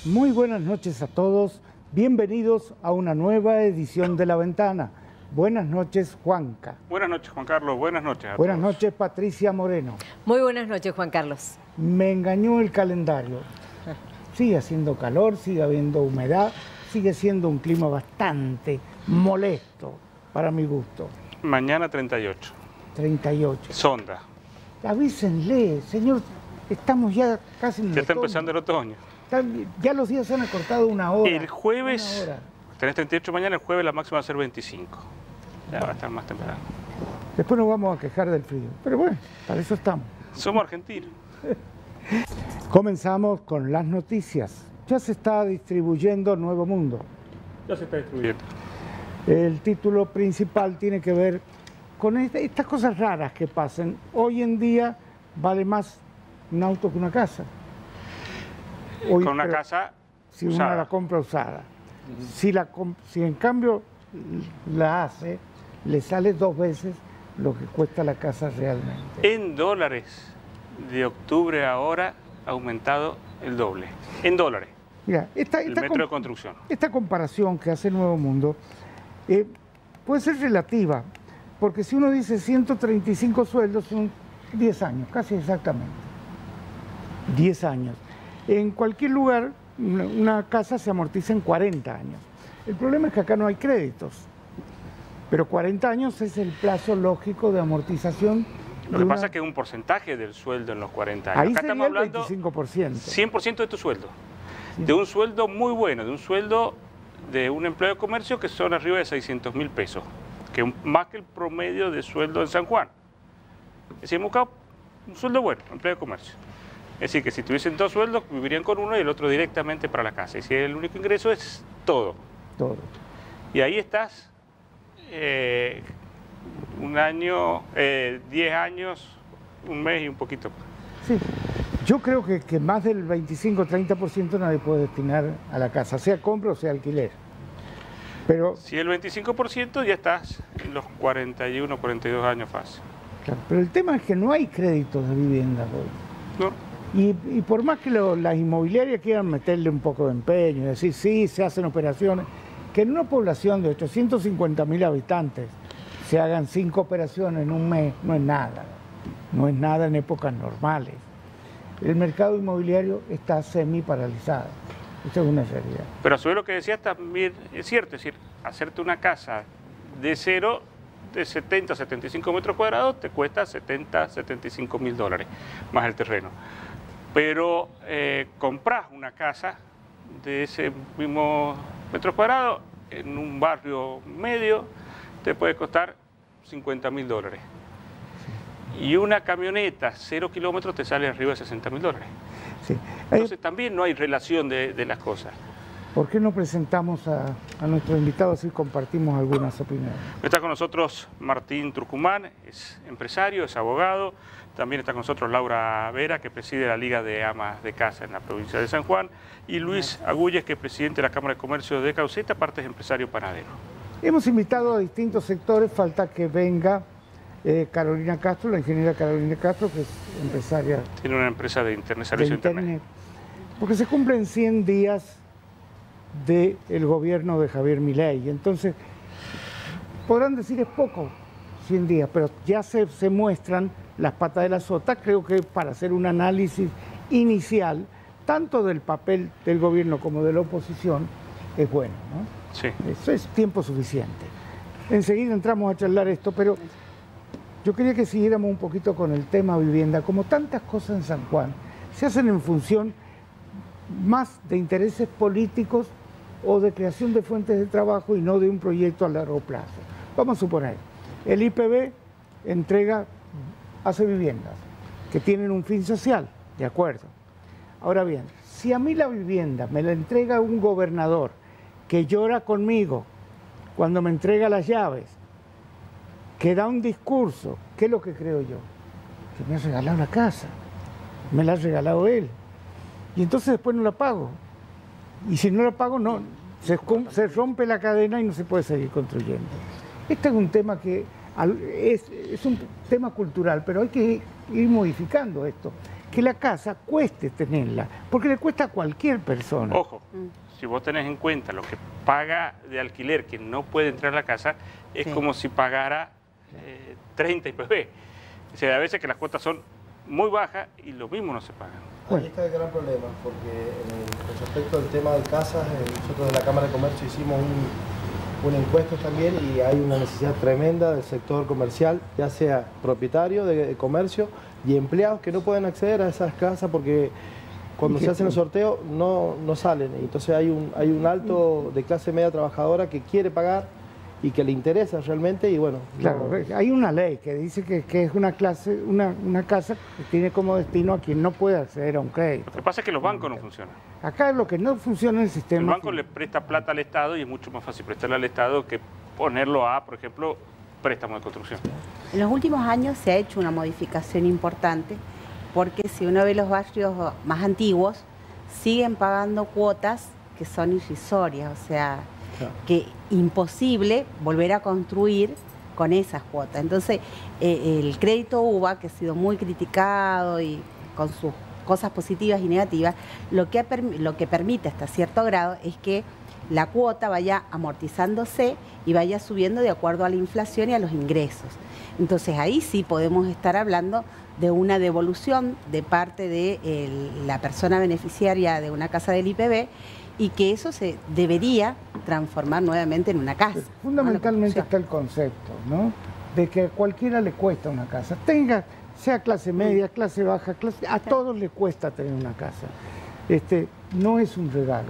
Muy buenas noches a todos, bienvenidos a una nueva edición de La Ventana. Buenas noches, Juanca. Buenas noches, Juan Carlos, buenas noches a Buenas todos. noches, Patricia Moreno. Muy buenas noches, Juan Carlos. Me engañó el calendario. Sigue haciendo calor, sigue habiendo humedad, sigue siendo un clima bastante molesto para mi gusto. Mañana 38. 38. Sonda. Avísenle, señor, estamos ya casi en el Ya está otoño. empezando el otoño. Ya los días se han acortado una hora. El jueves, una hora. tenés 38 mañana, el jueves la máxima va a ser 25. Ya va a estar más temprano. Después nos vamos a quejar del frío. Pero bueno, para eso estamos. Somos argentinos. Comenzamos con las noticias. Ya se está distribuyendo Nuevo Mundo. Ya se está distribuyendo. El título principal tiene que ver con estas cosas raras que pasan. Hoy en día vale más un auto que una casa. Hoy, Con una pero casa si uno usada. la compra usada. Si en cambio la hace, le sale 2 veces lo que cuesta la casa realmente. En dólares, de octubre a ahora, ha aumentado el doble. En dólares, Mira, el metro de construcción. esta comparación que hace Nuevo Mundo puede ser relativa, porque si uno dice 135 sueldos son 10 años, casi exactamente. 10 años. En cualquier lugar, una casa se amortiza en 40 años. El problema es que acá no hay créditos, pero 40 años es el plazo lógico de amortización. Lo que pasa es que es un porcentaje del sueldo en los 40 años. Ahí Acá sería estamos el hablando 25%. 100% de tu sueldo. Sí. De un sueldo muy bueno, de un sueldo de un empleo de comercio que son arriba de 600.000 pesos, que es más que el promedio de sueldo en San Juan. Es decir, hemos buscado un sueldo bueno, empleo de comercio. Es decir, que si tuviesen 2 sueldos, vivirían con uno y el otro directamente para la casa. Y si el único ingreso es todo. Todo. Y ahí estás un año, 10 años, un mes y un poquito. Sí. Yo creo que más del 25-30% nadie puede destinar a la casa, sea compra o sea alquiler. Pero, Si el 25% ya estás en los 41, 42 años fácil. claro, pero el tema es que no hay créditos de vivienda hoy. ¿No? Y por más que las inmobiliarias quieran meterle un poco de empeño y decir, sí, se hacen operaciones, que en una población de 850.000 habitantes se hagan 5 operaciones en un mes, no es nada. No es nada en épocas normales. El mercado inmobiliario está semi paralizado. Eso es una realidad. Pero a su vez lo que decías también es cierto, es decir, hacerte una casa de cero, de 70, 75 metros cuadrados, te cuesta 70, 75.000 dólares, más el terreno. Pero compras una casa de ese mismo metro cuadrado en un barrio medio, te puede costar 50.000 dólares. Y una camioneta 0 kilómetros te sale arriba de 60.000 dólares. Sí. Entonces también no hay relación de las cosas. ¿Por qué no presentamos a nuestros invitados y compartimos algunas opiniones? Está con nosotros Martín Turcumán, es empresario, es abogado. También está con nosotros Laura Vera, que preside la Liga de Amas de Casa en la provincia de San Juan. Y Luis Agulles, que es presidente de la Cámara de Comercio de Cauceta, aparte es empresario panadero. Hemos invitado a distintos sectores, falta que venga Carolina Castro, la ingeniera Carolina Castro, que es empresaria Tiene una empresa de internet, de servicio de internet. Internet. Porque se cumplen 100 días del gobierno de Javier Milei. Entonces, podrán decir es poco, 100 días, pero ya se muestran las patas de la sota. Creo que para hacer un análisis inicial, tanto del papel del gobierno como de la oposición, es bueno, ¿no? Sí. Eso es tiempo suficiente. Enseguida entramos a charlar esto, pero yo quería que siguiéramos un poquito con el tema vivienda. Como tantas cosas en San Juan, se hacen en función más de intereses políticos o de creación de fuentes de trabajo y no de un proyecto a largo plazo. Vamos a suponer, el IPB hace viviendas que tienen un fin social, de acuerdo. Ahora bien, si a mí la vivienda me la entrega un gobernador que llora conmigo cuando me entrega las llaves, que da un discurso, ¿qué es lo que creo yo? Que me ha regalado la casa, me la ha regalado él. Y entonces después no la pago. Y si no la pago, no, se rompe la cadena y no se puede seguir construyendo. Este es un tema que es un tema cultural, pero hay que ir modificando esto. que la casa cueste tenerla, porque le cuesta a cualquier persona. Ojo, si vos tenés en cuenta lo que paga de alquiler que no puede entrar a la casa, es como si pagara 30 IPV. O sea, a veces que las cuotas son muy bajas y lo mismo no se pagan. Ahí está el gran problema, porque con respecto al tema de casas, nosotros de la Cámara de Comercio hicimos una encuesta también y hay una necesidad tremenda del sector comercial, ya sea propietario de comercio y empleados que no pueden acceder a esas casas porque cuando se hacen los sorteos no salen. Entonces hay un alto de clase media trabajadora que quiere pagar y que le interesa realmente y bueno. Claro, hay una ley que dice que es una casa que tiene como destino a quien no puede acceder a un crédito. Lo que pasa es que los bancos no funcionan. Acá lo que no funciona es el sistema. El banco le presta plata al Estado y es mucho más fácil prestarle al Estado que ponerlo a, por ejemplo, préstamo de construcción. En los últimos años se ha hecho una modificación importante porque si uno ve los barrios más antiguos, siguen pagando cuotas que son irrisorias, o sea, que imposible volver a construir con esas cuotas. Entonces, el crédito UVA, que ha sido muy criticado y con sus cosas positivas y negativas, lo que permite hasta cierto grado es que la cuota vaya amortizándose y vaya subiendo de acuerdo a la inflación y a los ingresos. Entonces, ahí sí podemos estar hablando de una devolución de parte de la persona beneficiaria de una casa del IPV y que eso se debería transformar nuevamente en una casa. Fundamentalmente está el concepto, ¿no? De que a cualquiera le cuesta una casa. Sea clase media, clase baja, a todos les cuesta tener una casa. No es un regalo.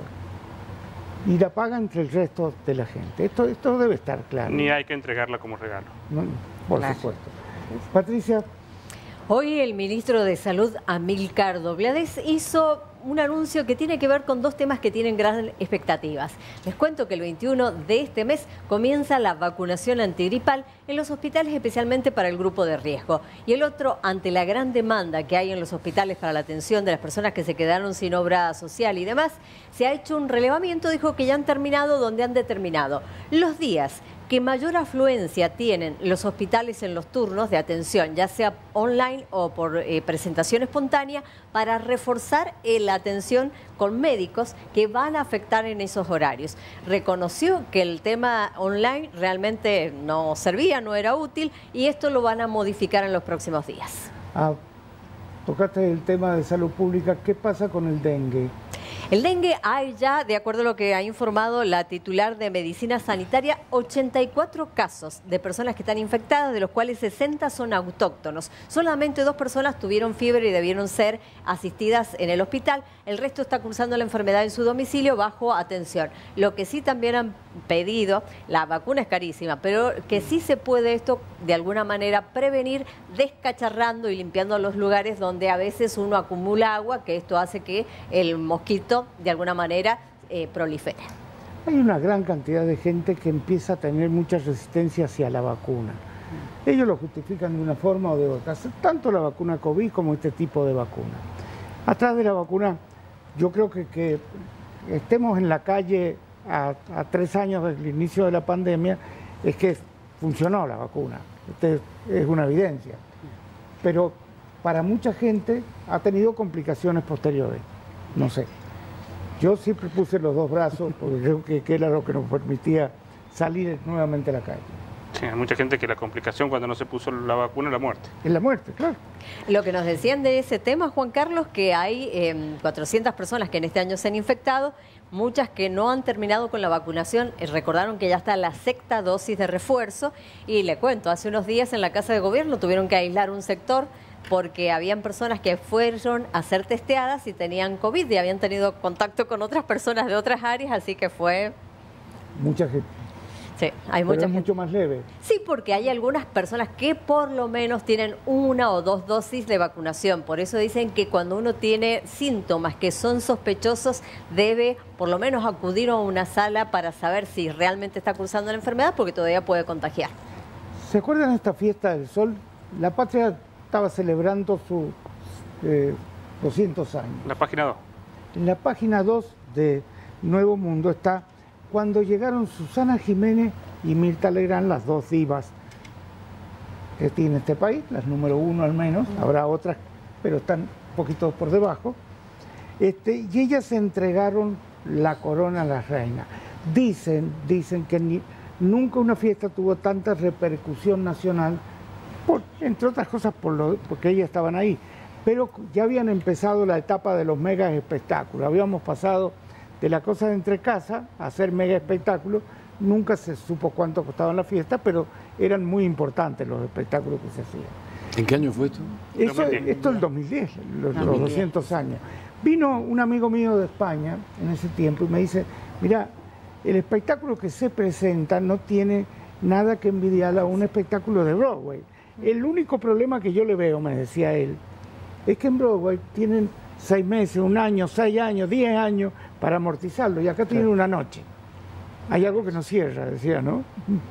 Y la paga entre el resto de la gente. Esto debe estar claro. Ni hay que entregarla como regalo. No, por supuesto. Patricia. Hoy el ministro de Salud, Amílcar Doblades, hizo un anuncio que tiene que ver con dos temas que tienen gran expectativas. Les cuento que el 21 de este mes comienza la vacunación antigripal en los hospitales, especialmente para el grupo de riesgo. Y el otro, ante la gran demanda que hay en los hospitales para la atención de las personas que se quedaron sin obra social y demás, se ha hecho un relevamiento, dijo que ya han terminado, donde han determinado los días que mayor afluencia tienen los hospitales en los turnos de atención, ya sea online o por presentación espontánea, para reforzar la atención con médicos que van a afectar en esos horarios. Reconoció que el tema online realmente no servía, no era útil, y esto lo van a modificar en los próximos días. Tocaste el tema de salud pública. ¿Qué pasa con el dengue? El dengue, hay ya, de acuerdo a lo que ha informado la titular de Medicina Sanitaria, 84 casos de personas que están infectadas, de los cuales 60 son autóctonos. Solamente 2 personas tuvieron fiebre y debieron ser asistidas en el hospital. El resto está cursando la enfermedad en su domicilio bajo atención. Lo que sí también han pedido, la vacuna es carísima, pero que sí se puede esto de alguna manera prevenir descacharrando y limpiando los lugares donde a veces uno acumula agua, que esto hace que el mosquito de alguna manera prolifere. Hay una gran cantidad de gente que empieza a tener mucha resistencia hacia la vacuna. Ellos lo justifican de una forma o de otra, tanto la vacuna COVID como este tipo de vacuna. Atrás de la vacuna, yo creo que estemos en la calle a 3 años del inicio de la pandemia, es que funcionó la vacuna. Es una evidencia. Pero para mucha gente ha tenido complicaciones posteriores. No sé. Yo siempre puse los 2 brazos porque creo que era lo que nos permitía salir nuevamente a la calle. Sí, hay mucha gente que la complicación cuando no se puso la vacuna es la muerte. Es la muerte, claro. Lo que nos decían de ese tema, Juan Carlos, que hay 400 personas que en este año se han infectado, muchas que no han terminado con la vacunación. Recordaron que ya está la 6ª dosis de refuerzo. Y le cuento, hace unos días en la Casa de Gobierno tuvieron que aislar un sector porque habían personas que fueron a ser testeadas y tenían COVID y habían tenido contacto con otras personas de otras áreas, así que fue... Mucha gente. Sí, hay mucha gente. Mucho más leve. Sí, porque hay algunas personas que por lo menos tienen 1 o 2 dosis de vacunación. Por eso dicen que cuando uno tiene síntomas que son sospechosos, debe por lo menos acudir a una sala para saber si realmente está cursando la enfermedad, porque todavía puede contagiar. ¿Se acuerdan de esta fiesta del sol? La patria estaba celebrando sus 200 años. La página 2. En la página 2 de Nuevo Mundo está cuando llegaron Susana Jiménez y Mirta Legrand, las 2 divas que tiene este país, las número 1 al menos, habrá otras, pero están poquito por debajo, y ellas entregaron la corona a la reina. Dicen que nunca una fiesta tuvo tanta repercusión nacional, entre otras cosas porque ellas estaban ahí, pero ya habían empezado la etapa de los mega espectáculos, habíamos pasado de la cosa de entre casa a hacer mega espectáculos. Nunca se supo cuánto costaban las fiestas, pero eran muy importantes los espectáculos que se hacían. ¿En qué año fue esto? Esto es el 2010, los 200 años. Vino un amigo mío de España en ese tiempo y me dice, mira, el espectáculo que se presenta no tiene nada que envidiar a un espectáculo de Broadway. El único problema que yo le veo, me decía él, es que en Broadway tienen 6 meses, 1 año, 6 años, 10 años para amortizarlo, y acá tienen una noche. Hay algo que no cierra, decía, ¿no?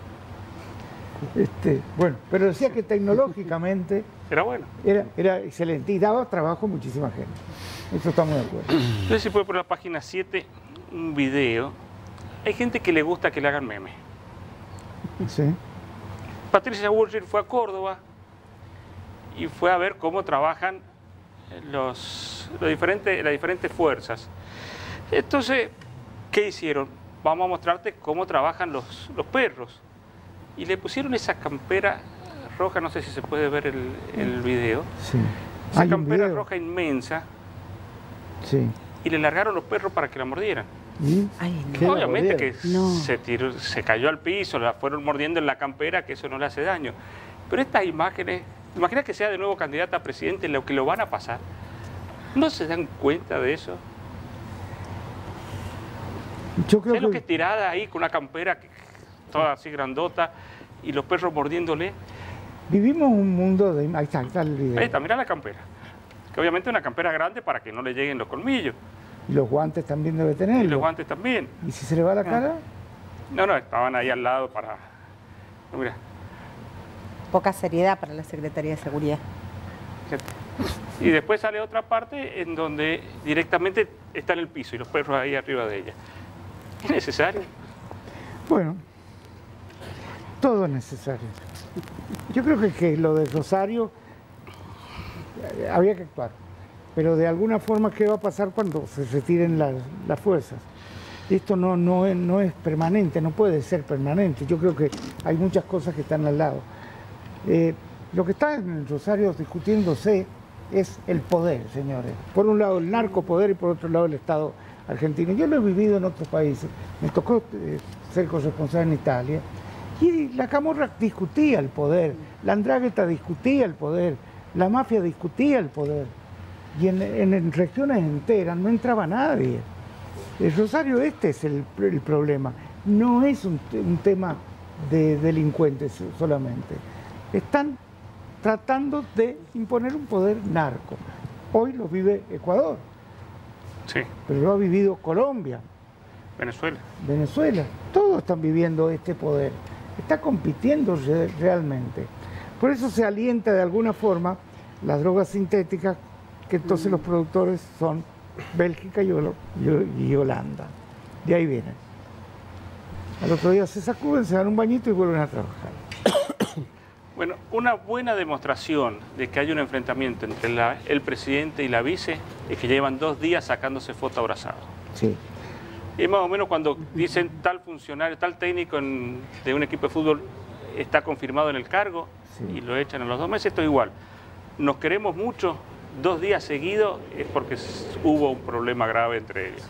Bueno, pero decía que tecnológicamente era bueno. Era excelente y daba trabajo a muchísima gente. Eso estamos de acuerdo. Entonces si puede poner la página 7 un video. Hay gente que le gusta que le hagan memes. Sí. Patricia Bullrich fue a Córdoba y fue a ver cómo trabajan las diferentes fuerzas. Entonces, ¿qué hicieron? Vamos a mostrarte cómo trabajan los perros. Y le pusieron esa campera roja, no sé si se puede ver el video. Sí. Esa campera roja inmensa. Sí. Y le largaron los perros para que la mordieran. ¿Y? Ay, no. Obviamente que No. se cayó al piso, la fueron mordiendo en la campera, que eso no le hace daño. Pero estas imágenes, imagina que sea de nuevo candidata a presidente, lo que lo van a pasar. ¿No se dan cuenta de eso? Yo creo ¿Sabes lo que es tirada ahí con una campera toda así grandota y los perros mordiéndole? vivimos un mundo de... Ahí está el video. Ahí está, mira la campera. Que obviamente es una campera grande para que no le lleguen los colmillos. Y los guantes también debe tener. Y los guantes también. ¿Y si se le va la cara? No, estaban ahí al lado para... No, mira. Poca seriedad para la Secretaría de Seguridad. Y después sale otra parte en donde directamente está en el piso y los perros ahí arriba de ella. ¿Es necesario? Bueno, todo es necesario. Yo creo que lo de Rosario había que actuar, pero de alguna forma, ¿qué va a pasar cuando se retiren las fuerzas? Esto no es permanente, no puede ser permanente. Yo creo que hay muchas cosas que están al lado. Lo que está en el Rosario discutiéndose es el poder, señores. Por un lado el narcopoder y por otro lado el Estado argentino. Yo lo he vivido en otros países. Me tocó ser corresponsal en Italia y la Camorra discutía el poder, la 'Ndrangheta discutía el poder, la mafia discutía el poder. Y en regiones enteras no entraba nadie. El Rosario es el problema. No es un tema de delincuentes solamente. Están tratando de imponer un poder narco. Hoy lo vive Ecuador, Sí, pero lo ha vivido Colombia, Venezuela. Todos están viviendo este poder. Está compitiendo realmente. Por eso se alienta de alguna forma las drogas sintéticas, que entonces los productores son Bélgica y Holanda. De ahí vienen. Al otro día se sacuden, se dan un bañito y vuelven a trabajar. Bueno, una buena demostración de que hay un enfrentamiento entre el presidente y la vice es que llevan 2 días sacándose foto abrazados. Sí. Y más o menos cuando dicen tal funcionario, tal técnico de un equipo de fútbol está confirmado en el cargo, Sí. y lo echan a los 2 meses, esto es igual. Nos queremos mucho, 2 días seguidos es porque hubo un problema grave entre ellos.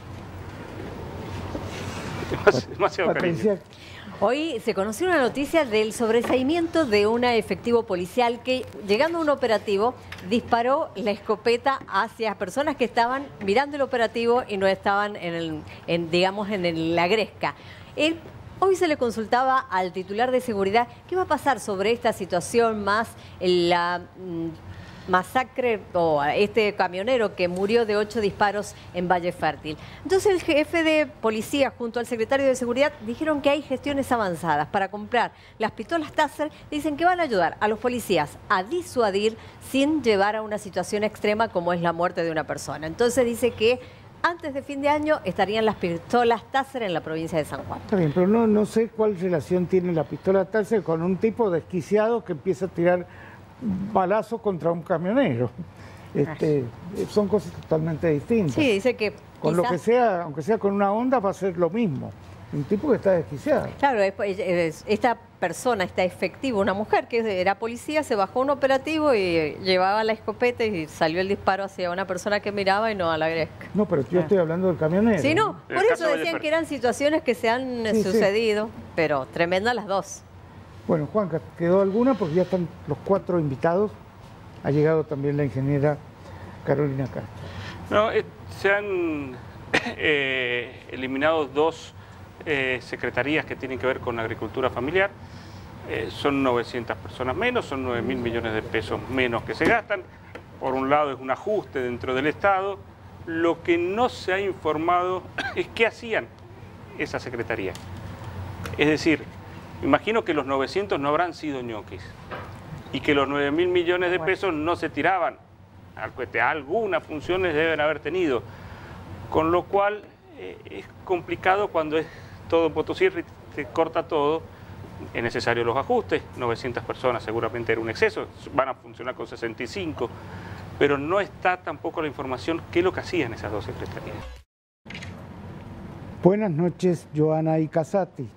Demasiado cariño. Patricia, Hoy se conoció una noticia del sobreseimiento de un efectivo policial que, llegando a un operativo, disparó la escopeta hacia personas que estaban mirando el operativo y no estaban en la gresca. Hoy se le consultaba al titular de seguridad qué va a pasar sobre esta situación, más la masacre o este camionero que murió de 8 disparos en Valle Fértil. Entonces el jefe de policía junto al secretario de seguridad dijeron que hay gestiones avanzadas para comprar las pistolas Taser. Dicen que van a ayudar a los policías a disuadir sin llevar a una situación extrema como es la muerte de una persona. Entonces dice que antes de fin de año estarían las pistolas Taser en la provincia de San Juan. está bien, pero no sé cuál relación tiene la pistola Taser con un tipo desquiciado que empieza a tirar balazo contra un camionero. son cosas totalmente distintas. Sí, dice que con lo que sea, aunque sea con una onda, va a ser lo mismo. Un tipo que está desquiciado. Claro, esta persona, esta efectiva, una mujer que era policía, se bajó un operativo y llevaba la escopeta y salió el disparo hacia una persona que miraba y no a la Gresca. No, pero yo estoy hablando del camionero. Sí, no, por eso decían que eran situaciones que se han sucedido, pero tremendas las dos. Bueno, Juanca, ¿quedó alguna? Porque ya están los 4 invitados. Ha llegado también la ingeniera Carolina Castro. No, se han eliminado 2 secretarías que tienen que ver con la agricultura familiar. Son 900 personas menos, son 9.000 millones de pesos menos que se gastan. Por un lado es un ajuste dentro del Estado. Lo que no se ha informado es qué hacían esas secretarías. Es decir, imagino que los 900 no habrán sido ñoquis y que los 9.000 millones de pesos no se tiraban. Algunas funciones deben haber tenido. Con lo cual es complicado cuando es todo Potosí, te corta todo, es necesario los ajustes, 900 personas seguramente era un exceso, van a funcionar con 65, pero no está tampoco la información qué es lo que hacían esas 2 secretarías. Buenas noches, Joana y Casati.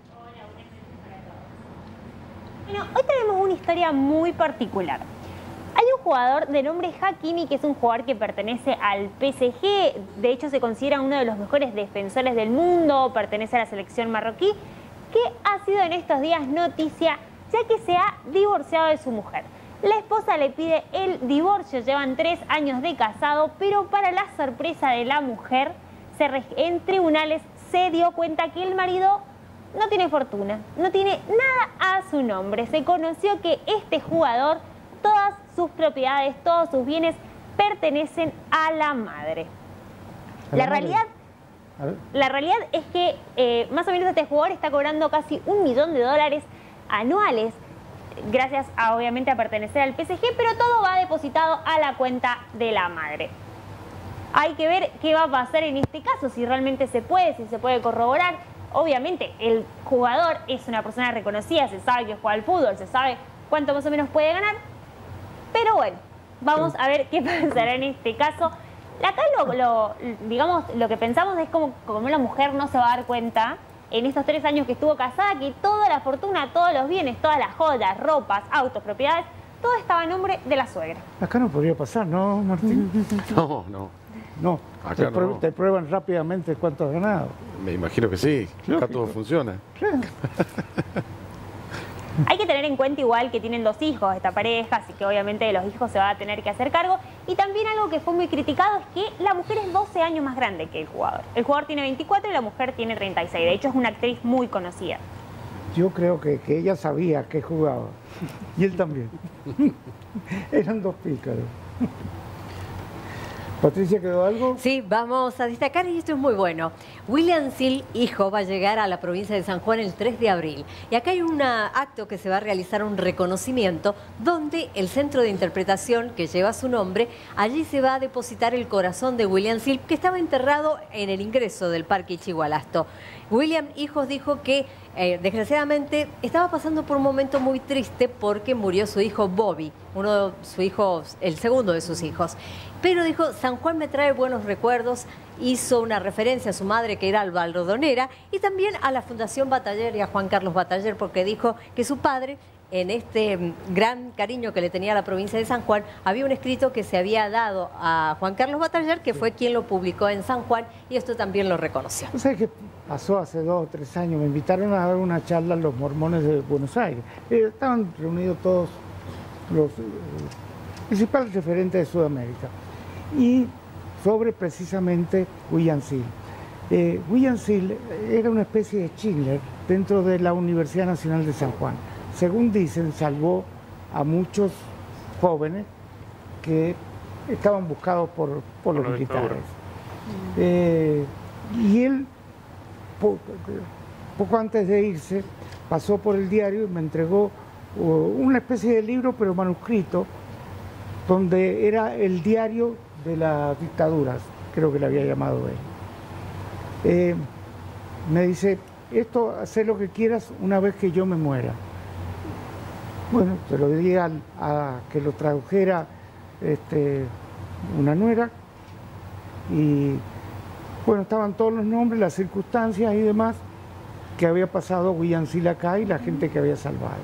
Bueno, hoy tenemos una historia muy particular. Hay un jugador de nombre Hakimi, que es un jugador que pertenece al PSG, de hecho se considera uno de los mejores defensores del mundo, pertenece a la selección marroquí, que ha sido en estos días noticia ya que se ha divorciado de su mujer. La esposa le pide el divorcio, llevan 3 años de casado, pero para la sorpresa de la mujer, en tribunales se dio cuenta que el marido no tiene fortuna, no tiene nada a su nombre. Se conoció que este jugador, todas sus propiedades, todos sus bienes pertenecen a la madre. La realidad es que más o menos este jugador está cobrando casi $1 millón anuales, gracias a, obviamente, a pertenecer al PSG, pero todo va depositado a la cuenta de la madre. Hay que ver qué va a pasar en este caso, si realmente se puede, si se puede corroborar. Obviamente el jugador es una persona reconocida, se sabe que juega al fútbol, se sabe cuánto más o menos puede ganar. Pero bueno, vamos a ver qué pasará en este caso. Acá digamos, lo que pensamos es como la mujer no se va a dar cuenta en estos 3 años que estuvo casada que toda la fortuna, todos los bienes, todas las joyas, ropas, autos, propiedades, todo estaba a nombre de la suegra. Acá no podría pasar, ¿no, Martín? No. Acá te prueban rápidamente cuánto has ganado. Me imagino que sí. Acá todo funciona. Claro. Hay que tener en cuenta igual que tienen 2 hijos esta pareja, así que obviamente de los hijos se va a tener que hacer cargo. Y también algo que fue muy criticado es que la mujer es 12 años más grande que el jugador. El jugador tiene 24 y la mujer tiene 36. De hecho, es una actriz muy conocida. Yo creo que ella sabía que jugaba. Y él también. Eran 2 pícaros. Patricia, ¿quedó algo? Sí, vamos a destacar, y esto es muy bueno. William Sil, hijo, va a llegar a la provincia de San Juan el 3 de abril. Y acá hay un acto que se va a realizar, un reconocimiento, donde el centro de interpretación que lleva su nombre, allí se va a depositar el corazón de William Sil, que estaba enterrado en el ingreso del Parque Ichigualasto. William, hijo, dijo que desgraciadamente estaba pasando por un momento muy triste porque murió su hijo Bobby, el segundo de sus hijos. Pero dijo, San Juan me trae buenos recuerdos, hizo una referencia a su madre que era Alba Aldonera y también a la Fundación Bataller y a Juan Carlos Bataller, porque dijo que su padre, en este gran cariño que le tenía a la provincia de San Juan, había un escrito que se había dado a Juan Carlos Bataller, que fue quien lo publicó en San Juan, y esto también lo reconoció. ¿Sabes qué pasó hace 2 o 3 años? Me invitaron a dar una charla a los mormones de Buenos Aires. Estaban reunidos todos los principales referentes de Sudamérica. Y sobre precisamente William Sil. William Sil era una especie de Schindler dentro de la Universidad Nacional de San Juan. Según dicen, salvó a muchos jóvenes que estaban buscados por los militares. Y él, poco antes de irse, pasó por el diario y me entregó una especie de libro, pero manuscrito, donde era el diario de las dictaduras, creo que le había llamado él. Me dice, esto, haz lo que quieras una vez que yo me muera. Bueno, se lo di a que lo tradujera una nuera, y bueno, estaban todos los nombres, las circunstancias y demás que había pasado Huillancil acá y la gente que había salvado.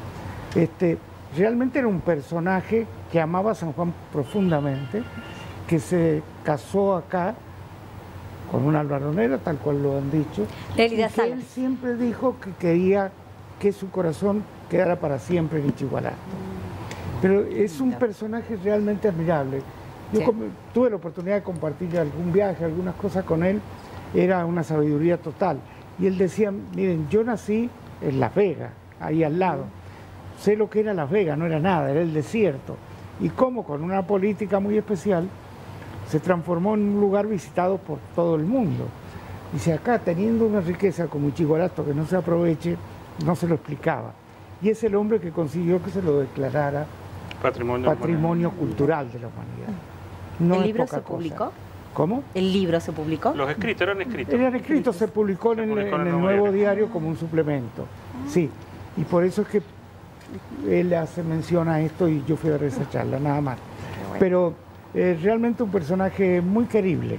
Realmente era un personaje que amaba a San Juan profundamente, que se casó acá con una albaronera, tal cual lo han dicho, Lélida y que Salas. él siempre dijo que quería que su corazón quedara para siempre en Ichigualasto. Pero es un personaje realmente admirable. Yo Sí. tuve la oportunidad de compartir algún viaje, algunas cosas con él, era una sabiduría total. Y él decía, miren, yo nací en Las Vegas, ahí al lado. Sé lo que era Las Vegas, no era nada, era el desierto. Y cómo con una política muy especial se transformó en un lugar visitado por todo el mundo. Dice, acá teniendo una riqueza como Ichigualasto que no se aproveche, no se lo explicaba. Y es el hombre que consiguió que se lo declarara patrimonio cultural de la humanidad. No ¿El es libro poca se cosa. publicó? ¿Cómo? ¿El libro se publicó? Los escritos eran escritos. Eran escritos, se publicó en el nuevo diario como un suplemento. Sí, y por eso es que él hace mención a esto y yo fui a dar esa charla, nada más. Pero realmente un personaje muy querible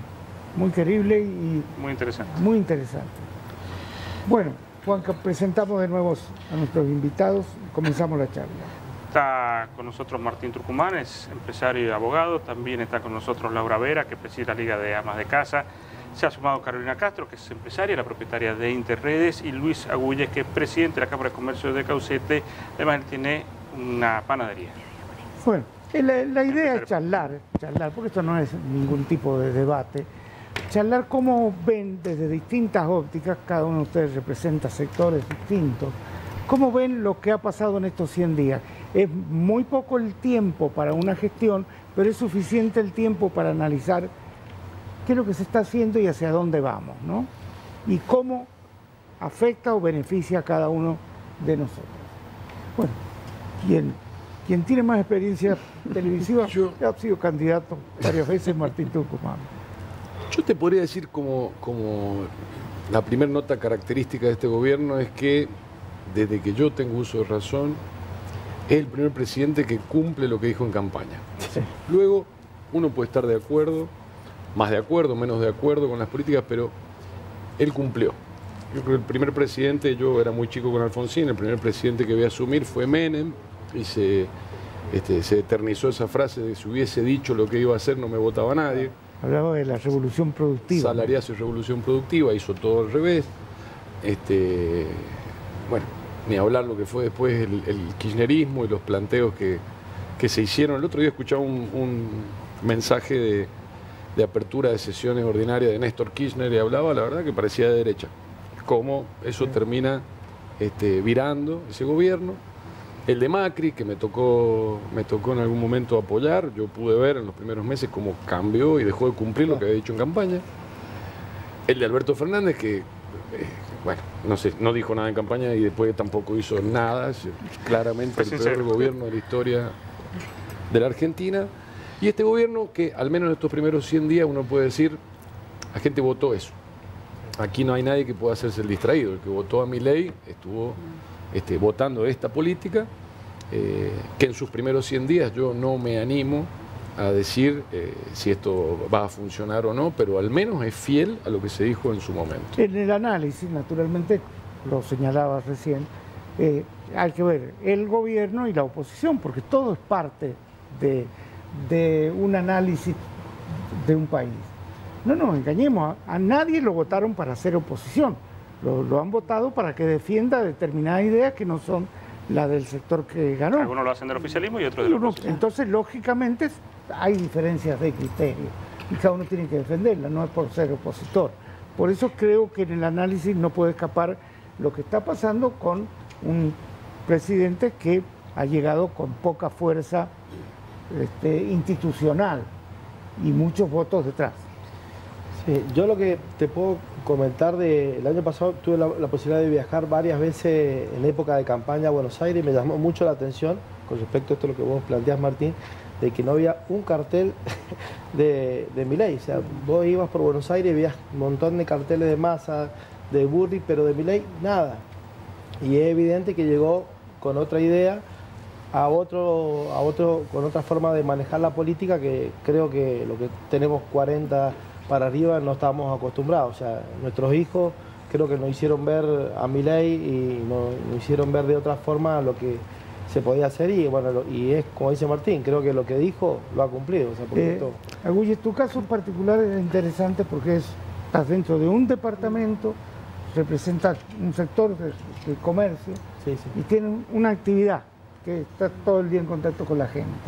y Muy interesante. muy interesante. Bueno, Juanca, presentamos de nuevo a nuestros invitados y comenzamos la charla. Está con nosotros Martín Tucumán, es empresario y abogado. También está con nosotros Laura Vera, que preside la Liga de Amas de Casa. Se ha sumado Carolina Castro, que es empresaria, la propietaria de Interredes, y Luis Agulles, que es presidente de la Cámara de Comercio de Caucete. Además, él tiene una panadería. Bueno, la idea es charlar, porque esto no es ningún tipo de debate. Charlar cómo ven desde distintas ópticas, cada uno de ustedes representa sectores distintos, cómo ven lo que ha pasado en estos 100 días. Es muy poco el tiempo para una gestión, pero es suficiente el tiempo para analizar qué es lo que se está haciendo y hacia dónde vamos, ¿no? Y cómo afecta o beneficia a cada uno de nosotros. Bueno, quien tiene más experiencia televisiva, yo ha sido candidato varias veces, Martín Tucumán. Yo te podría decir como la primera nota característica de este gobierno es que desde que yo tengo uso de razón, es el primer presidente que cumple lo que dijo en campaña. Sí. Luego, uno puede estar de acuerdo, más de acuerdo, menos de acuerdo con las políticas, pero él cumplió. Yo creo que el primer presidente, yo era muy chico con Alfonsín, el primer presidente que voy a asumir fue Menem, y se eternizó esa frase de si hubiese dicho lo que iba a hacer no me votaba nadie. Hablaba de la revolución productiva. Salariazo y revolución productiva, hizo todo al revés. Bueno, ni hablar lo que fue después el kirchnerismo y los planteos que se hicieron. El otro día escuchaba un mensaje de apertura de sesiones ordinarias de Néstor Kirchner y hablaba, la verdad, que parecía de derecha. Cómo eso termina virando ese gobierno. El de Macri, que me tocó en algún momento apoyar, yo pude ver en los primeros meses cómo cambió y dejó de cumplir lo que había dicho en campaña. El de Alberto Fernández, que, bueno, no sé, no dijo nada en campaña y después tampoco hizo nada, es claramente el peor gobierno de la historia de la Argentina. Y este gobierno que, al menos en estos primeros 100 días, uno puede decir, la gente votó eso. Aquí no hay nadie que pueda hacerse el distraído. El que votó a Milei estuvo votando esta política, que en sus primeros 100 días yo no me animo a decir si esto va a funcionar o no, pero al menos es fiel a lo que se dijo en su momento. En el análisis, naturalmente, lo señalabas recién, hay que ver el gobierno y la oposición, porque todo es parte de un análisis de un país. No nos engañemos, a nadie lo votaron para hacer oposición. Lo han votado para que defienda determinadas ideas que no son las del sector que ganó. Algunos lo hacen del oficialismo y otros de la oposición. Entonces, lógicamente, hay diferencias de criterio y cada uno tiene que defenderla, no es por ser opositor. Por eso creo que en el análisis no puede escapar lo que está pasando con un presidente que ha llegado con poca fuerza institucional y muchos votos detrás. Sí, yo lo que te puedo comentar el año pasado tuve la posibilidad de viajar varias veces en época de campaña a Buenos Aires y me llamó mucho la atención con respecto a esto lo que vos planteás, Martín, de que no había un cartel de Milei. O sea, vos ibas por Buenos Aires y veías un montón de carteles de Massa, de Burri, pero de Milei nada. Y es evidente que llegó con otra idea a otro con otra forma de manejar la política, que creo que lo que tenemos 40 para arriba no estábamos acostumbrados. O sea, nuestros hijos creo que nos hicieron ver a Milei y nos hicieron ver de otra forma lo que se podía hacer, y bueno, y es como dice Martín, creo que lo que dijo lo ha cumplido. O sea, Agulles, tu caso en particular es interesante porque estás dentro de un departamento, representas un sector del comercio, sí. Y tienen una actividad que está todo el día en contacto con la gente.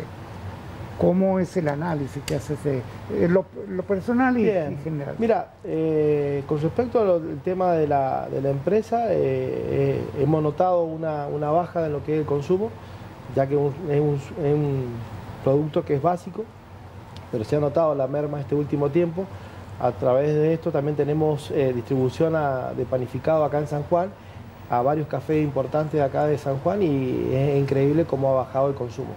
¿Cómo es el análisis que haces de lo personal y general? Mira, con respecto al tema de la empresa, hemos notado una baja en lo que es el consumo, ya que es un producto que es básico, pero se ha notado la merma este último tiempo. A través de esto también tenemos distribución de panificado acá en San Juan, a varios cafés importantes acá de San Juan, y es increíble cómo ha bajado el consumo.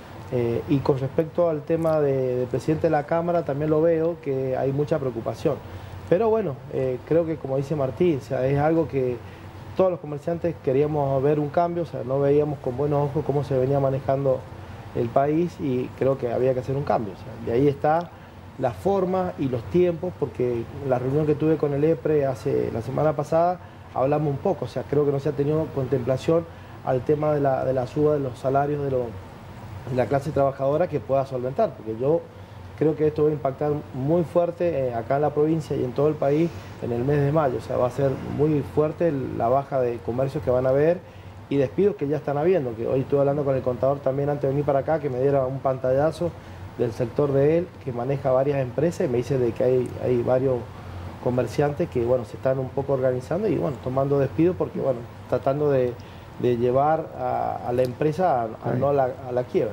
Y con respecto al tema del presidente de la Cámara, también lo veo que hay mucha preocupación. Pero bueno, creo que como dice Martín, o sea, es algo que todos los comerciantes queríamos ver un cambio, o sea, no veíamos con buenos ojos cómo se venía manejando el país, y creo que había que hacer un cambio. O sea, de ahí está la forma y los tiempos, porque la reunión que tuve con el EPRE la semana pasada hablamos un poco, o sea, creo que no se ha tenido contemplación al tema de la suba de los salarios de la clase trabajadora que pueda solventar, porque yo creo que esto va a impactar muy fuerte acá en la provincia y en todo el país en el mes de mayo. O sea, va a ser muy fuerte la baja de comercios que van a haber y despidos que ya están habiendo, que hoy estuve hablando con el contador también antes de venir para acá, que me diera un pantallazo del sector de él, que maneja varias empresas, y me dice de que hay varios comerciantes que bueno, se están un poco organizando y bueno, tomando despidos porque bueno, tratando de llevar a la empresa no a la quiebra.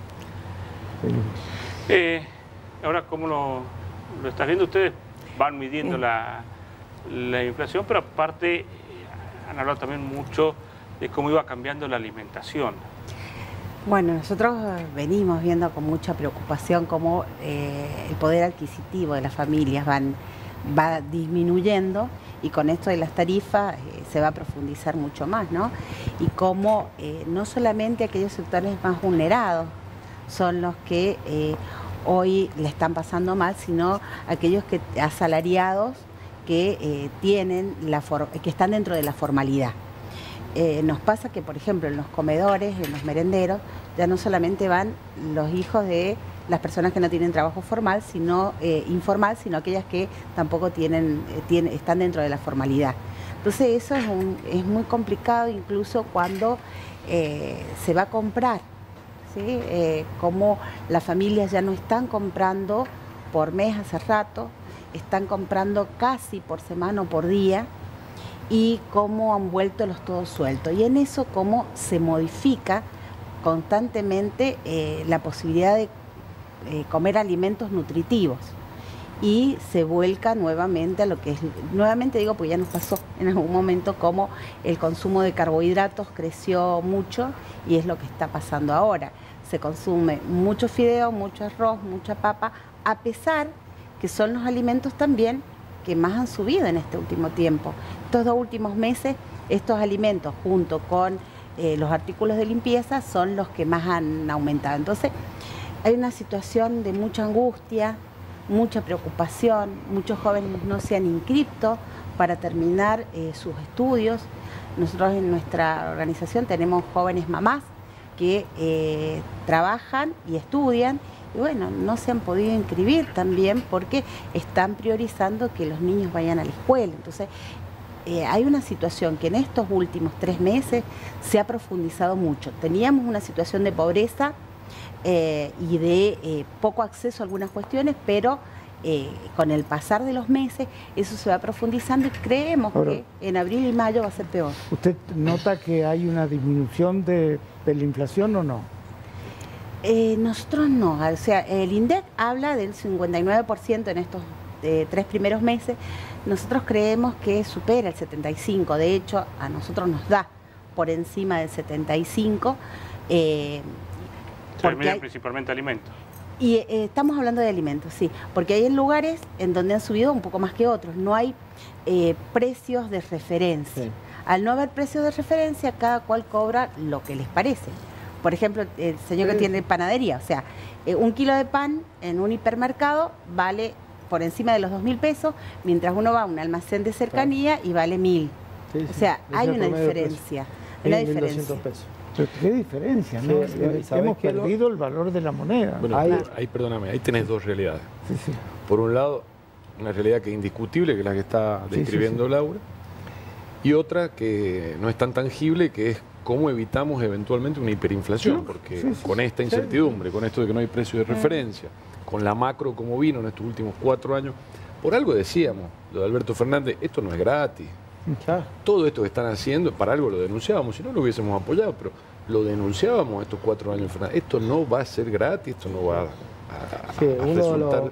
Ahora, ¿cómo lo estás viendo? Ustedes van midiendo la inflación, pero aparte han hablado también mucho de cómo iba cambiando la alimentación. Bueno, nosotros venimos viendo con mucha preocupación cómo el poder adquisitivo de las familias va disminuyendo, y con esto de las tarifas se va a profundizar mucho más, ¿no? Y cómo no solamente aquellos sectores más vulnerados son los que hoy le están pasando mal, sino aquellos asalariados que que están dentro de la formalidad. Nos pasa que, por ejemplo, en los comedores, en los merenderos, ya no solamente van los hijos de las personas que no tienen trabajo formal, informal, sino aquellas que tampoco están dentro de la formalidad. Entonces eso es muy complicado, incluso cuando se va a comprar, ¿sí? Como las familias ya no están comprando por mes hace rato, están comprando casi por semana o por día, y cómo han vuelto los todos sueltos. Y en eso cómo se modifica constantemente la posibilidad de comer alimentos nutritivos, y se vuelca nuevamente a lo que es, nuevamente digo porque ya nos pasó en algún momento, como el consumo de carbohidratos creció mucho, y es lo que está pasando ahora. Se consume mucho fideo, mucho arroz, mucha papa, a pesar que son los alimentos también que más han subido en este último tiempo. Estos 2 últimos meses, estos alimentos junto con los artículos de limpieza son los que más han aumentado. Entonces, hay una situación de mucha angustia, mucha preocupación, muchos jóvenes no se han inscrito para terminar sus estudios. Nosotros en nuestra organización tenemos jóvenes mamás que trabajan y estudian, y bueno, no se han podido inscribir también porque están priorizando que los niños vayan a la escuela. Entonces, hay una situación que en estos últimos 3 meses se ha profundizado mucho. Teníamos una situación de pobreza y de poco acceso a algunas cuestiones, pero con el pasar de los meses eso se va profundizando, y creemos que en abril y mayo va a ser peor. ¿Usted nota que hay una disminución de la inflación o no? Nosotros no, o sea, el INDEC habla del 59% en estos 3 primeros meses. Nosotros creemos que supera el 75%, de hecho a nosotros nos da por encima del 75%. Se miden principalmente alimentos. Y estamos hablando de alimentos, sí, porque hay lugares en donde han subido un poco más que otros, no hay precios de referencia. Sí. Al no haber precios de referencia, cada cual cobra lo que les parece. por ejemplo, el señor que tiene panadería, o sea, 1 kilo de pan en un hipermercado vale por encima de los 2.000 pesos, mientras uno va a un almacén de cercanía y vale 1.000. Sí, O sea, sí, hay ese una promedio de diferencia. precios. Una 1.200 diferencia. pesos. Pero qué diferencia, ¿no? Sí, ¿sabes Hemos qué? perdido el valor de la moneda. Bueno, Ahí- perdóname, ahí tenés dos realidades. Sí, sí. Por un lado, una realidad que es indiscutible, que es la que está Sí, describiendo sí, sí. Laura, y otra que no es tan tangible, que es cómo evitamos eventualmente una hiperinflación, Sí, porque sí, sí. con esta incertidumbre, con esto de que no hay precio de referencia, con la macro como vino en estos últimos 4 años, por algo decíamos, lo de Alberto Fernández, esto no es gratis. Claro. Todo esto que están haciendo, para algo lo denunciábamos, si no lo hubiésemos apoyado, pero lo denunciábamos estos 4 años, Fernández. Esto no va a ser gratis, esto no va a Sí, a uno resultar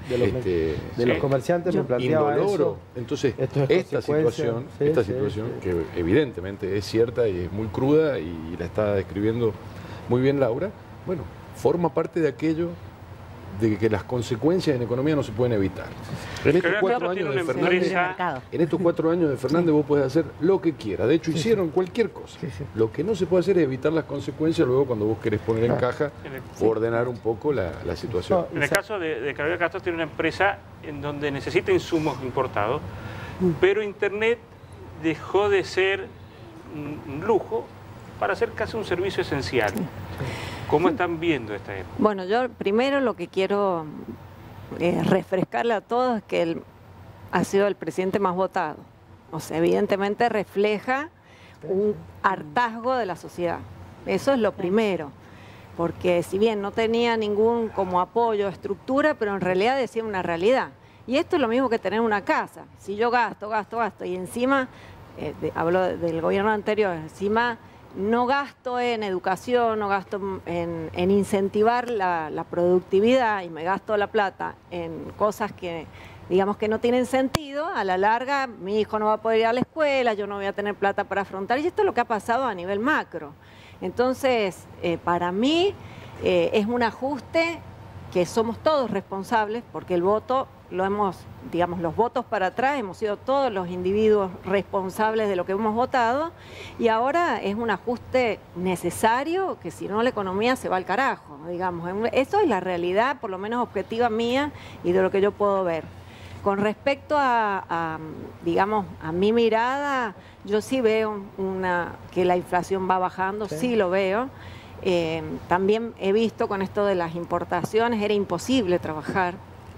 de los comerciantes me planteaba indoloro. eso. Entonces, Esto es esta consecuencia. situación, Sí, esta sí, situación sí. que evidentemente es cierta y es muy cruda y la está describiendo muy bien Laura, bueno, forma parte de aquello de que las consecuencias en economía no se pueden evitar. En estos Pero 4 tiene años de una Fernández, empresa- en estos 4 años de Fernández vos podés hacer lo que quieras. De hecho, hicieron cualquier cosa. Sí, sí. Lo que no se puede hacer es evitar las consecuencias luego cuando vos querés poner en caja En el- o ordenar un poco la situación. En el caso de Carolina Castro tiene una empresa en donde necesita insumos importados, pero Internet dejó de ser un lujo para ser casi un servicio esencial. ¿Cómo están viendo esta época? Bueno, yo primero lo que quiero refrescarle a todos es que él ha sido el presidente más votado. O sea, evidentemente refleja un hartazgo de la sociedad. Eso es lo primero. Porque si bien no tenía ningún como apoyo, estructura, pero en realidad decía una realidad. Y esto es lo mismo que tener una casa. Si yo gasto y encima, hablo del gobierno anterior, encima no gasto en educación, no gasto en incentivar la productividad y me gasto la plata en cosas que digamos que no tienen sentido, a la larga mi hijo no va a poder ir a la escuela, yo no voy a tener plata para afrontar, y esto es lo que ha pasado a nivel macro. Entonces, para mí es un ajuste que somos todos responsables, porque el voto lo hemos, digamos, los votos para atrás, hemos sido todos los individuos responsables de lo que hemos votado, y ahora es un ajuste necesario, que si no la economía se va al carajo, digamos. Eso es la realidad, por lo menos objetiva mía, y de lo que yo puedo ver. Con respecto digamos, a mi mirada, yo sí veo que la inflación va bajando, sí lo veo. También he visto con esto de las importaciones, era imposible trabajar,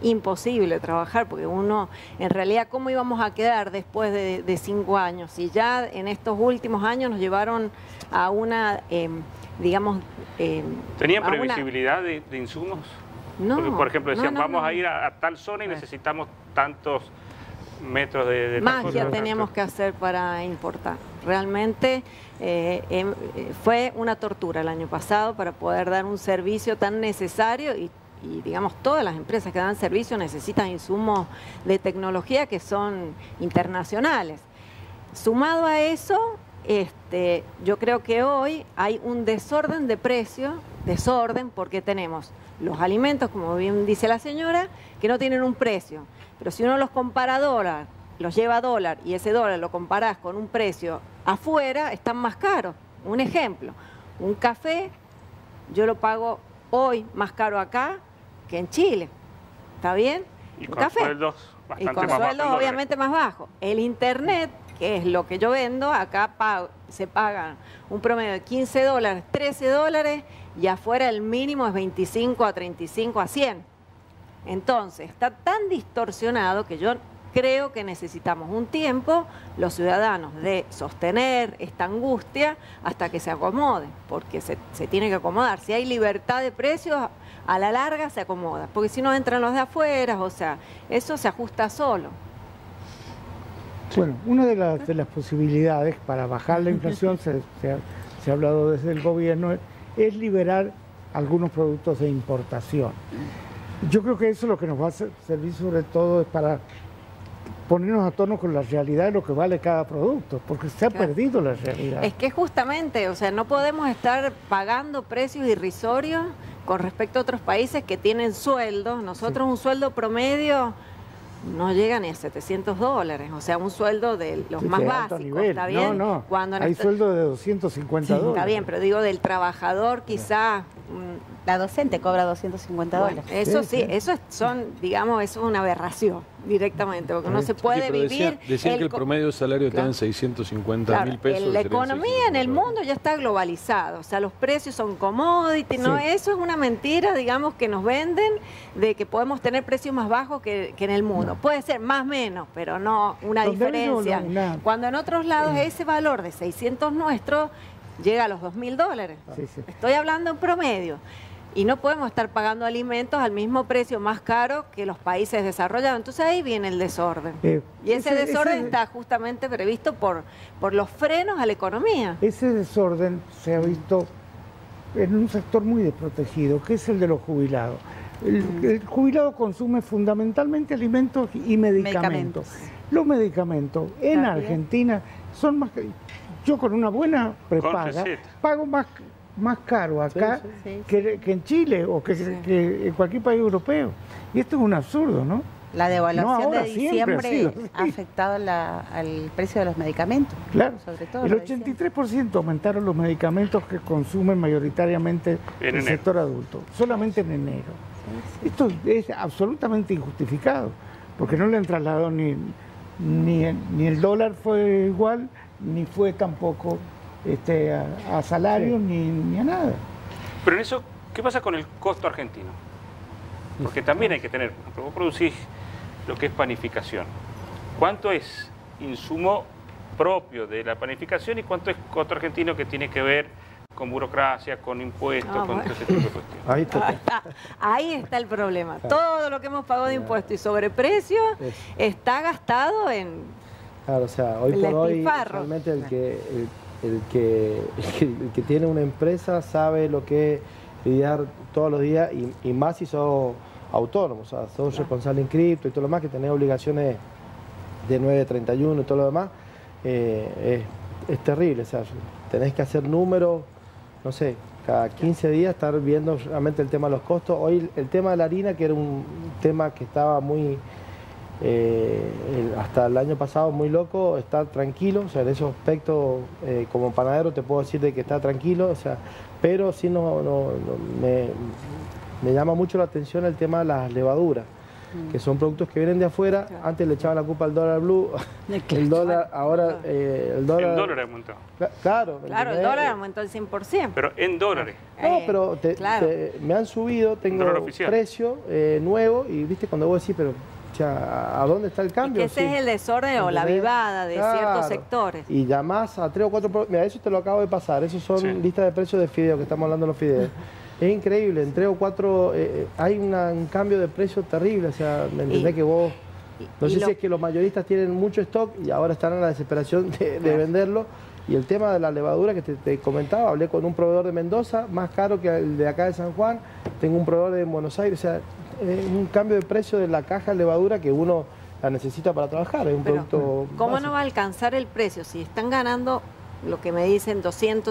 porque uno, en realidad, ¿cómo íbamos a quedar después de 5 años? Si ya en estos últimos años nos llevaron a una, digamos... ¿Tenían a una- previsibilidad de insumos? No, Porque, por ejemplo, decían, no, vamos no. a ir a tal zona y necesitamos tantos metros de tal Magia cosa, teníamos que hacer para importar. Realmente fue una tortura el año pasado para poder dar un servicio tan necesario y digamos, todas las empresas que dan servicio necesitan insumos de tecnología que son internacionales. Sumado a eso, yo creo que hoy hay un desorden de precios, porque tenemos los alimentos, como bien dice la señora, que no tienen un precio, pero si uno los compara a dólar, los lleva a dólar y ese dólar lo comparás con un precio afuera, están más caros. Un ejemplo, un café yo lo pago hoy más caro acá que en Chile, ¿está bien? Y Un con café. sueldos Y bastante con más bajos en sueldos dólares. obviamente más bajos. El internet, que es lo que yo vendo, acá se pagan un promedio de 15 dólares, 13 dólares, y afuera el mínimo es 25 a 35 a 100. Entonces, está tan distorsionado que yo creo que necesitamos un tiempo, los ciudadanos, de sostener esta angustia hasta que se acomode, porque se tiene que acomodar. Si hay libertad de precios, a la larga se acomoda, porque si no entran los de afuera, o sea, eso se ajusta solo. Bueno, una de las posibilidades para bajar la inflación, se ha hablado desde el gobierno, es liberar algunos productos de importación. Yo creo que eso lo que nos va a servir sobre todo es para ponernos a tono con la realidad de lo que vale cada producto, porque se ha perdido la realidad. Es que justamente, o sea, no podemos estar pagando precios irrisorios con respecto a otros países que tienen sueldos. Nosotros un sueldo promedio no llega ni a $700, o sea, un sueldo de los más de alto básicos, nivel. ¿está bien? No, Cuando hay sueldo de $250. Está bien, pero digo del trabajador quizás... La docente cobra $250. Eso Sí, sí, eso son, digamos, eso es una aberración directamente, porque no se puede pero vivir... decían que el co- promedio de salario está Claro. en 650 Claro, mil pesos. la serían economía en el 650 mundo ya está globalizada, o sea, los precios son commodity, ¿no? Sí. Eso es una mentira, digamos, que nos venden de que podemos tener precios más bajos que en el mundo. Puede ser más menos, pero no una Donde diferencia. no, Cuando en otros lados ese valor de 600 nuestros llega a los $2.000. Sí, sí. Estoy hablando en promedio. Y no podemos estar pagando alimentos al mismo precio más caro que los países desarrollados. Entonces ahí viene el desorden. Y ese desorden está justamente previsto por los frenos a la economía. Ese desorden se ha visto en un sector muy desprotegido, que es el de los jubilados. El jubilado consume fundamentalmente alimentos y medicamentos. Los medicamentos en Argentina son más... Yo con una buena prepaga pago más caro acá que en Chile o que en cualquier país europeo. Y esto es un absurdo, ¿no? La devaluación No, ahora de siempre diciembre ha ha afectado al precio de los medicamentos. Claro, Sobre todo el lo de 83% aumentaron los medicamentos que consumen mayoritariamente el sector adulto, solamente en enero. Esto es absolutamente injustificado, porque no le han trasladado ni el dólar fue igual, ni fue tampoco a salarios, ni a nada. Pero en eso, ¿qué pasa con el costo argentino? Porque también hay que tener, vos producís lo que es panificación. ¿Cuánto es insumo propio de la panificación y cuánto es costo argentino que tiene que ver con burocracia, con impuestos, con todo ese tipo de cuestiones? Ahí está el problema. Todo lo que hemos pagado de impuestos y sobreprecio está gastado en... Claro, o sea, hoy por hoy realmente el que tiene una empresa sabe lo que es lidiar todos los días y más si sos autónomo, o sea, sos responsable en cripto y todo lo demás, que tenés obligaciones de 931 y todo lo demás, es terrible, o sea, tenés que hacer números, no sé, cada 15 días estar viendo realmente el tema de los costos. Hoy el tema de la harina, que era un tema que estaba muy... hasta el año pasado muy loco, está tranquilo, o sea, en esos aspectos como panadero te puedo decir de que está tranquilo, o sea, pero sí me llama mucho la atención el tema de las levaduras, que son productos que vienen de afuera. Antes le echaban la culpa al dólar blue, el dólar, ahora el dólar... El dólar aumentó. Claro, el dólar aumentó el 100%. Pero en dólares. No, pero me han subido, tengo precio nuevo y viste cuando vos decís, pero... O sea, ¿a dónde está el cambio? Y que ese es el desorden o la vivada de ciertos sectores. Y llamás a 3 o 4... Mira, eso te lo acabo de pasar. Esos son listas de precios de fideos, que estamos hablando de los fideos. Es increíble. En 3 o 4 hay un cambio de precio terrible. O sea, ¿me entendés que vos... No sé si es que los mayoristas tienen mucho stock y ahora están en la desesperación de venderlo. Y el tema de la levadura que te comentaba, hablé con un proveedor de Mendoza, más caro que el de acá de San Juan. Tengo un proveedor de Buenos Aires. O sea, es un cambio de precio de la caja de levadura que uno la necesita para trabajar, es un producto ¿cómo básico. no va a alcanzar el precio? Si están ganando lo que me dicen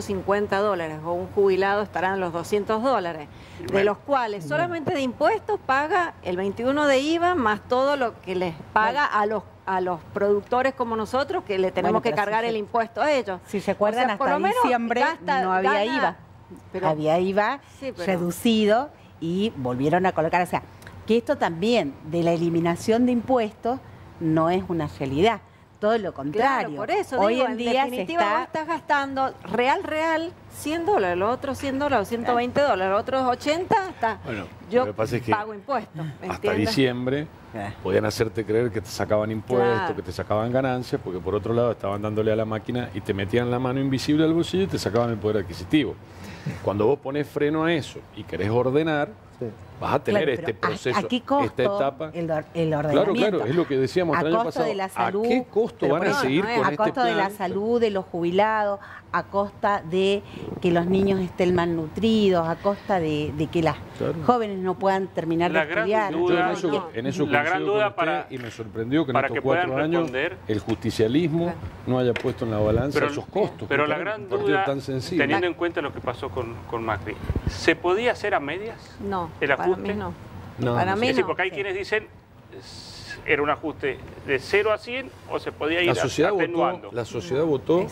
$250 o un jubilado estarán los $200, de los cuales solamente de impuestos paga el 21 de IVA más todo lo que les paga a los productores como nosotros, que le tenemos que cargar el impuesto a ellos. Si se acuerdan, hasta diciembre no había IVA. Había IVA reducido y volvieron a colocar, o sea, que esto también de la eliminación de impuestos no es una realidad, todo lo contrario. Claro, por eso hoy digo, en día en definitiva vos estás gastando real $100, los otros $100, $120, los otros 80, hasta yo lo que pasa es que pago impuestos. Hasta diciembre podían hacerte creer que te sacaban impuestos, que te sacaban ganancias, porque por otro lado estaban dándole a la máquina y te metían la mano invisible al bolsillo y te sacaban el poder adquisitivo. Cuando vos pones freno a eso y querés ordenar, vas a tener este proceso, ¿a qué costo esta etapa. El ordenamiento? Claro, es lo que decíamos el año pasado. De la salud, ¿A qué costo van a seguir con este plan? A costo de la salud de los jubilados, a costa de que los niños estén malnutridos, a costa de que las jóvenes no puedan terminar de estudiar. En eso la gran duda y me sorprendió que en estos 4 años el justicialismo no haya puesto en la balanza esos costos. Pero la gran duda, teniendo en cuenta lo que pasó con Macri, ¿se podía hacer a medias? No, ¿El ajuste? para mí no. Para mí no. Porque hay quienes dicen era un ajuste de 0 a 100 o se podía ir atenuando. La sociedad votó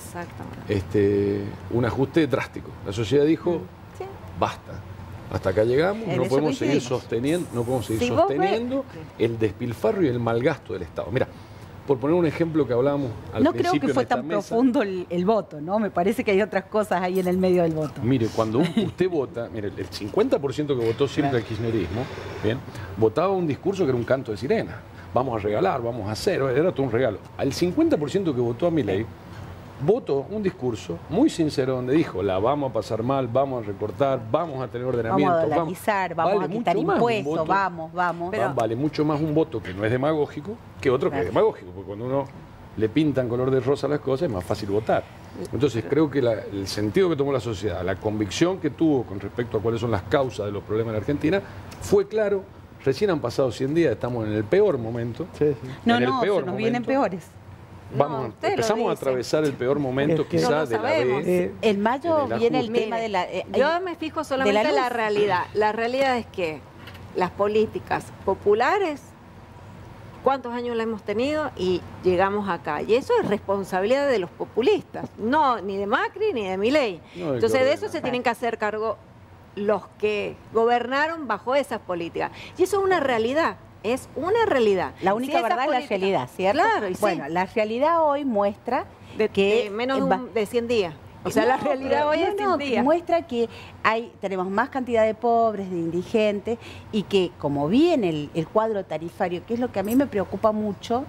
un ajuste drástico. La sociedad dijo, basta, hasta acá llegamos, no podemos seguir sosteniendo, el despilfarro y el malgasto del Estado. Mira, por poner un ejemplo que hablábamos al principio. No creo que fue tan profundo el voto, ¿no? Me parece que hay otras cosas ahí en el medio del voto. Mire, cuando usted vota, mire, el 50% que votó siempre al kirchnerismo, bien, votaba un discurso que era un canto de sirena. Vamos a regalar, vamos a hacer, era todo un regalo. Al 50% que votó a Milei, votó un discurso muy sincero donde dijo, la vamos a pasar mal, vamos a recortar, vamos a tener ordenamiento. Vamos a dolarizar, vamos a quitar impuestos, vamos. Pero vale mucho más un voto que no es demagógico que otro que es demagógico, porque cuando uno le pintan color de rosa las cosas es más fácil votar. Entonces creo que el sentido que tomó la sociedad, la convicción que tuvo con respecto a cuáles son las causas de los problemas en la Argentina, fue claro. Recién han pasado 100 días, estamos en el peor momento. No, se nos vienen peores. Empezamos a atravesar el peor momento quizás de la vez. En mayo viene el tema de la... yo me fijo solamente en la realidad. La realidad es que las políticas populares, ¿cuántos años la hemos tenido? Y llegamos acá. Y eso es responsabilidad de los populistas. No, ni de Macri ni de Milei. Entonces de eso se tienen que hacer cargo los que gobernaron bajo esas políticas. Y eso es una realidad. Es una realidad. La única verdad es la realidad, ¿cierto? Claro, y bueno, la realidad hoy muestra que menos de 100 días. O sea, la realidad hoy es 100 días. Muestra que tenemos más cantidad de pobres, de indigentes, y que como viene el cuadro tarifario, que es lo que a mí me preocupa mucho,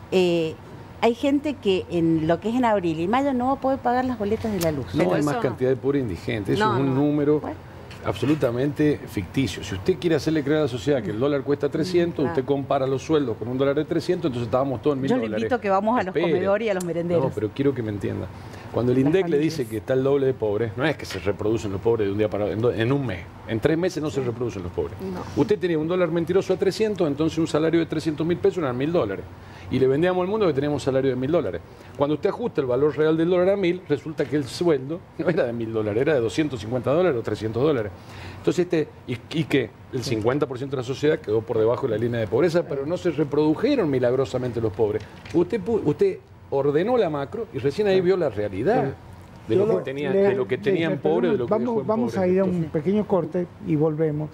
hay gente que en lo que es en abril y mayo no va a poder pagar las boletas de la luz. No hay más cantidad de pobres indigentes, eso es un número... absolutamente ficticio. Si usted quiere hacerle creer a la sociedad que el dólar cuesta 300, usted compara los sueldos con un dólar de 300, entonces estábamos todos en 1000 dólares. Yo le invito a que vamos a los comedores y a los merenderos. No, pero quiero que me entienda. Cuando el INDEC le dice que está el doble de pobres, no es que se reproducen los pobres de un día para otro, en un mes. En 3 meses no se reproducen los pobres. Usted tenía un dólar mentiroso a 300, entonces un salario de 300.000 pesos eran 1000 dólares. Y le vendíamos al mundo que teníamos un salario de 1000 dólares. Cuando usted ajusta el valor real del dólar a 1000, resulta que el sueldo no era de 1000 dólares, era de 250 dólares o 300 dólares. Entonces, y que el 50% de la sociedad quedó por debajo de la línea de pobreza, pero no se reprodujeron milagrosamente los pobres. Usted ordenó la macro y recién ahí vio la realidad de lo que tenían pobres, de lo que dejó en pobres. Vamos a ir a un pequeño corte y volvemos.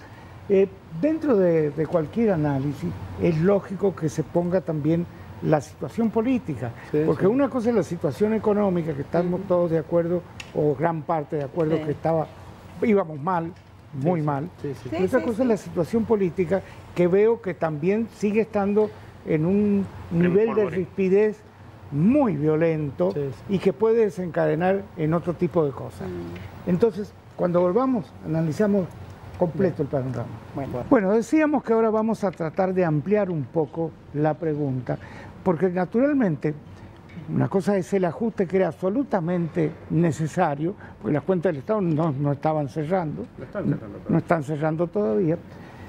Dentro de cualquier análisis es lógico que se ponga también la situación política, porque una cosa es la situación económica, que estamos todos de acuerdo, o gran parte de acuerdo, que íbamos mal, muy mal. Y otra cosa es la situación política, que veo que también sigue estando en un nivel de rispidez muy violento y que puede desencadenar en otro tipo de cosas. Entonces, cuando volvamos, analizamos completo el panorama. Bueno, decíamos que ahora vamos a tratar de ampliar un poco la pregunta, porque naturalmente una cosa es el ajuste que era absolutamente necesario, porque las cuentas del Estado no estaban cerrando, no están cerrando todavía,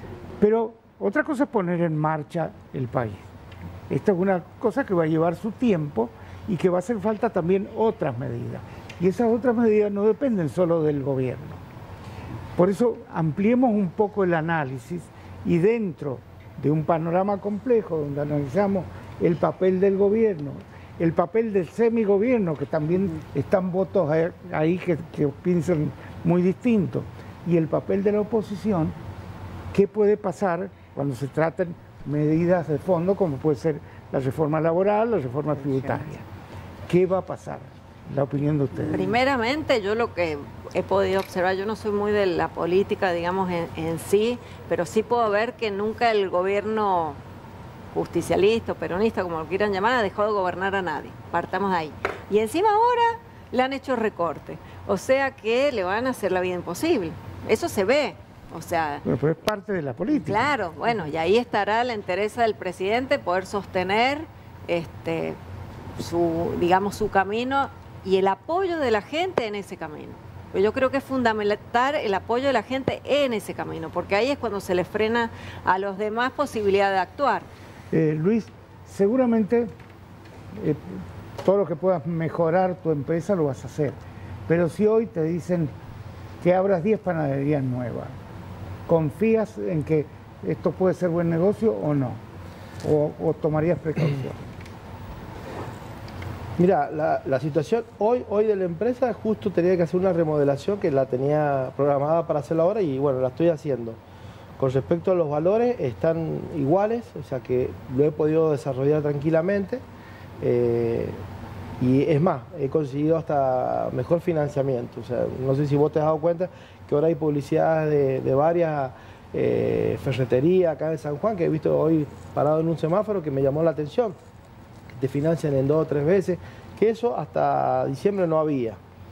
pero otra cosa es poner en marcha el país. Esta es una cosa que va a llevar su tiempo y que va a hacer falta también otras medidas. Y esas otras medidas no dependen solo del gobierno. Por eso ampliemos un poco el análisis y dentro de un panorama complejo donde analizamos el papel del gobierno, el papel del semigobierno, que también están votos ahí que piensan muy distinto, y el papel de la oposición, ¿qué puede pasar cuando se traten medidas de fondo como puede ser la reforma laboral, la reforma tributaria? ¿Qué va a pasar? La opinión de ustedes. Primeramente, yo lo que he podido observar, yo no soy muy de la política, digamos, en sí, pero sí puedo ver que nunca el gobierno justicialista o peronista, como lo quieran llamar, ha dejado de gobernar a nadie. Partamos de ahí. Y encima ahora le han hecho recorte. O sea que le van a hacer la vida imposible. Eso se ve. O sea, pero es parte de la política. Claro, bueno, y ahí estará la entereza del presidente poder sostener su camino y el apoyo de la gente en ese camino. Pues yo creo que es fundamental el apoyo de la gente en ese camino, porque ahí es cuando se les frena a los demás posibilidad de actuar. Luis, seguramente todo lo que puedas mejorar tu empresa lo vas a hacer, pero si hoy te dicen que abras 10 panaderías nuevas, ¿confías en que esto puede ser buen negocio o no? o tomarías precaución? Mira, la situación hoy de la empresa, justo tenía que hacer una remodelación que la tenía programada para hacerla ahora y bueno, la estoy haciendo. Con respecto a los valores, están iguales, o sea que lo he podido desarrollar tranquilamente. Y es más, he conseguido hasta mejor financiamiento. O sea, no sé si vos te has dado cuenta que ahora hay publicidad de varias ferreterías acá en San Juan, que he visto hoy parado en un semáforo que me llamó la atención. Que te financian en 2 o 3 veces, que eso hasta diciembre no había.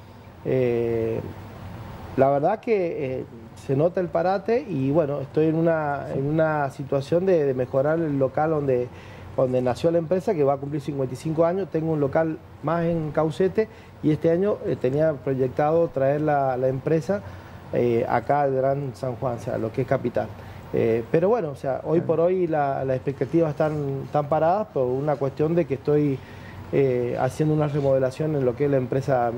La verdad que se nota el parate y bueno, estoy en una situación de mejorar el local donde nació la empresa, que va a cumplir 55 años. Tengo un local más en Caucete y este año tenía proyectado traer la empresa acá al Gran San Juan, o sea, lo que es capital. Pero bueno, o sea, hoy por hoy las expectativas están paradas por una cuestión de que estoy haciendo una remodelación en lo que es la empresa.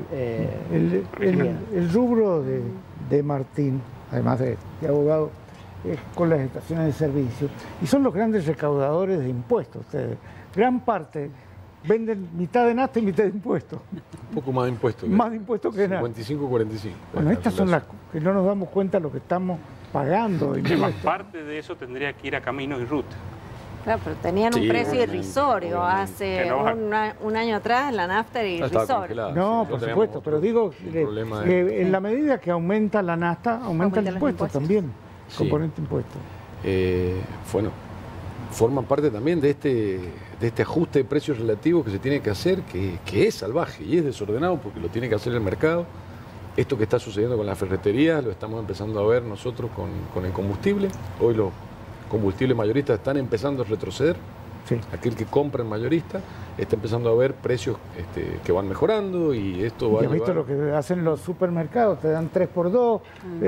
El rubro de Martín, además de abogado, con las estaciones de servicio, y son los grandes recaudadores de impuestos. Ustedes, gran parte venden mitad de nafta y mitad de impuestos. Un poco más de impuestos. Más de impuestos que nada. 55-45. Bueno, estas son las que no nos damos cuenta de lo que estamos pagando. Más parte de eso tendría que ir a Caminos y Ruta. Claro, pero tenían un precio irrisorio. Hace Que no un año atrás la nafta era irrisoria. No, por supuesto, pero digo, en la medida que aumenta la nafta, aumenta el impuesto también, componente impuesto. Bueno, forman parte también de este ajuste de precios relativos que se tiene que hacer, que es salvaje y es desordenado porque lo tiene que hacer el mercado. Esto que está sucediendo con la ferretería lo estamos empezando a ver nosotros con el combustible. Hoy los combustibles mayoristas están empezando a retroceder. Sí. Aquel que compra en mayorista está empezando a ver precios que van mejorando y esto va a llevar... visto lo que hacen los supermercados? Te dan 3x2,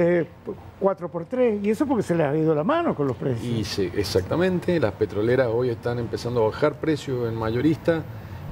4x3, y eso porque se les ha ido la mano con los precios. Y sí, exactamente, las petroleras hoy están empezando a bajar precios en mayorista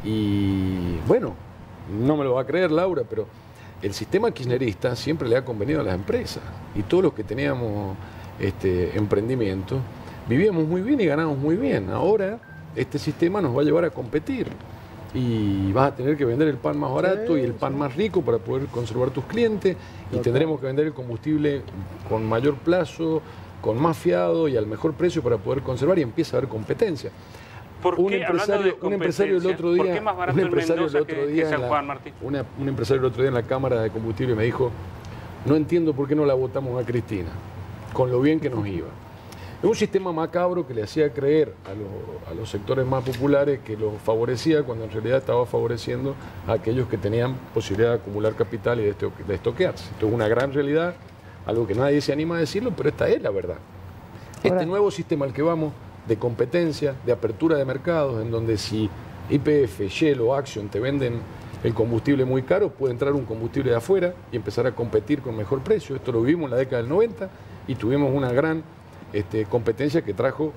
y bueno, no me lo va a creer Laura, pero el sistema kirchnerista siempre le ha convenido a las empresas y todos los que teníamos emprendimiento vivíamos muy bien y ganábamos muy bien. Ahora este sistema nos va a llevar a competir y vas a tener que vender el pan más barato y el pan más rico para poder conservar tus clientes y tendremos que vender el combustible con mayor plazo, con más fiado y al mejor precio para poder conservar y empieza a haber competencia. Un empresario el otro día, ¿por qué más barato en Mendoza que San Juan, Martín? Un empresario el otro día en la Cámara de Combustible me dijo, no entiendo por qué no la votamos a Cristina, con lo bien que nos iba. Es un sistema macabro que le hacía creer a los sectores más populares que los favorecía cuando en realidad estaba favoreciendo a aquellos que tenían posibilidad de acumular capital y de estoquearse. Esto es una gran realidad, algo que nadie se anima a decirlo, pero esta es la verdad. Este nuevo sistema al que vamos, de competencia, de apertura de mercados, en donde si YPF, Shell o Action te venden el combustible muy caro, puede entrar un combustible de afuera y empezar a competir con mejor precio. Esto lo vivimos en la década del 90 y tuvimos una gran competencia que trajo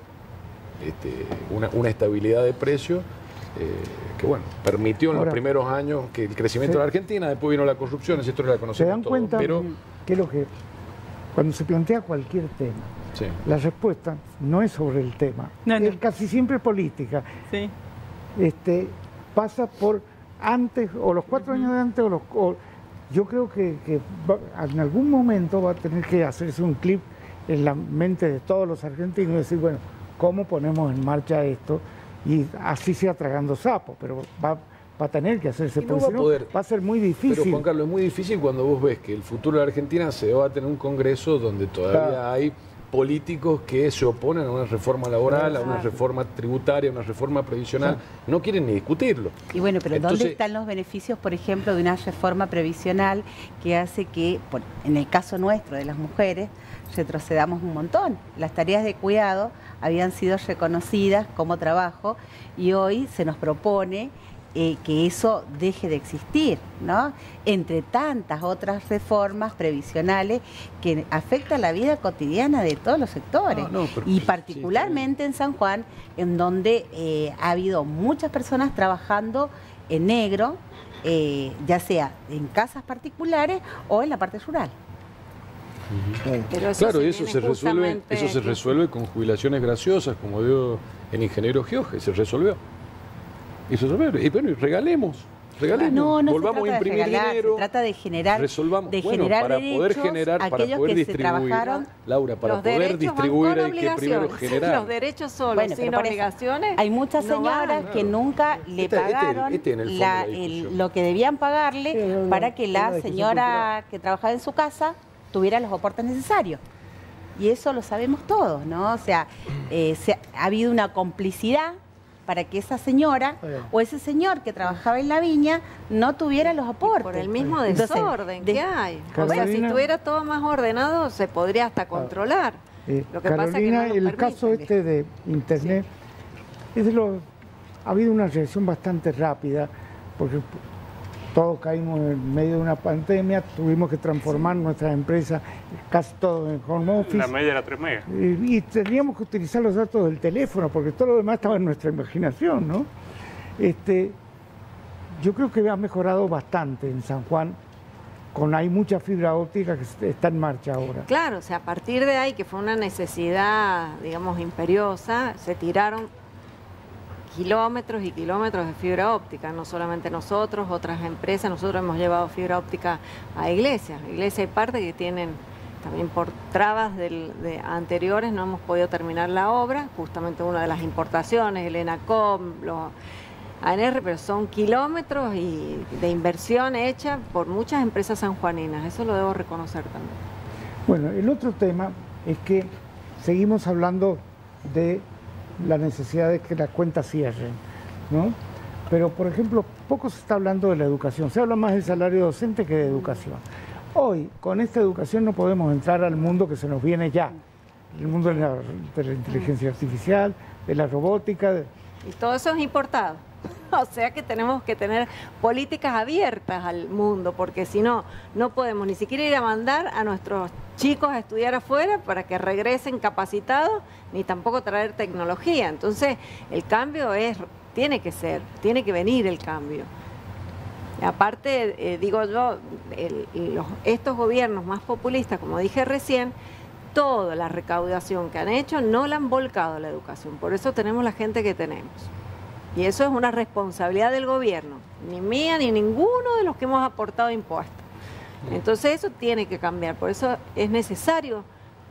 una estabilidad de precio que bueno, permitió en los primeros años que el crecimiento de la Argentina, después vino la corrupción, esa historia la conocemos. ¿Se dan cuenta que lo que cuando se plantea cualquier tema, la respuesta no es sobre el tema, es casi siempre política? Sí. Pasa por antes, o los 4 años de antes, yo creo que en algún momento va a tener que hacerse un clip en la mente de todos los argentinos y decir, bueno, ¿cómo ponemos en marcha esto? Y así sea tragando sapo, pero va a tener que hacerse, porque si no, va a ser muy difícil. Pero Juan Carlos, es muy difícil cuando vos ves que el futuro de la Argentina se va a tener un congreso donde todavía hay políticos que se oponen a una reforma laboral, a una reforma tributaria, a una reforma previsional, no quieren ni discutirlo. Y bueno, pero ¿dónde están los beneficios, por ejemplo, de una reforma previsional que hace que, en el caso nuestro, de las mujeres, retrocedamos un montón? Las tareas de cuidado habían sido reconocidas como trabajo y hoy se nos propone que eso deje de existir, ¿no? Entre tantas otras reformas previsionales que afectan la vida cotidiana de todos los sectores. Y particularmente en San Juan, en donde ha habido muchas personas trabajando en negro, ya sea en casas particulares o en la parte rural. Pero eso Claro, se y eso tiene se resuelve, justamente- con jubilaciones graciosas, como dio el ingeniero Gioje, se resolvió. Y se resolvió. Y bueno, y regalemos. No volvamos a se trata de imprimir regalar, dinero. se trata de generar, resolvamos. de Bueno, generar para derechos poder generar, a para aquellos poder que se distribuir, trabajaron. Laura, para Los poder derechos distribuir van con hay que primero obligaciones. generar. Los derechos solos, Bueno, sin pero por eso, obligaciones. hay muchas no señoras van. que nunca le pagaron en el fondo la discusión. lo que debían pagarle para que una la discusión señora que trabajaba en su casa tuviera los aportes necesarios. Y eso lo sabemos todos, ¿no? O sea, ha habido una complicidad para que esa señora o ese señor que trabajaba en la viña no tuviera los aportes. Por el mismo Entonces, desorden que hay. O sea, si Carolina- estuviera todo más ordenado, se podría hasta controlar. Lo que pasa es que Carolina, no nos el permiten. caso este de Internet, ha habido una reacción bastante rápida, porque todos caímos en medio de una pandemia, tuvimos que transformar nuestras empresas, casi todo en home office. La media era 3 megas. Y teníamos que utilizar los datos del teléfono, porque todo lo demás estaba en nuestra imaginación, ¿no? Yo creo que ha mejorado bastante en San Juan, hay mucha fibra óptica que está en marcha ahora. Claro, o sea, a partir de ahí, que fue una necesidad, digamos, imperiosa, se tiraron kilómetros y kilómetros de fibra óptica, no solamente nosotros, otras empresas, nosotros hemos llevado fibra óptica a iglesias. Iglesias hay parte que tienen, también por trabas de anteriores, no hemos podido terminar la obra, justamente una de las importaciones, el ENACOM, los ANR, pero son kilómetros y de inversión hecha por muchas empresas sanjuaninas, eso lo debo reconocer también. Bueno, el otro tema es que seguimos hablando de la necesidad de que las cuentas cierren, ¿no? Pero, por ejemplo, poco se está hablando de la educación, se habla más del salario docente que de educación. Hoy, con esta educación no podemos entrar al mundo que se nos viene ya, el mundo de la inteligencia artificial, de la robótica. Y todo eso es importado. O sea que tenemos que tener políticas abiertas al mundo, porque si no, no podemos ni siquiera ir a mandar a nuestros chicos a estudiar afuera para que regresen capacitados, ni tampoco traer tecnología. Entonces, el cambio tiene que venir el cambio. Aparte, digo yo, estos gobiernos más populistas, como dije recién, toda la recaudación que han hecho no la han volcado a la educación. Por eso tenemos la gente que tenemos. Y eso es una responsabilidad del gobierno, ni mía ni ninguno de los que hemos aportado impuestos. Entonces eso tiene que cambiar, por eso es necesario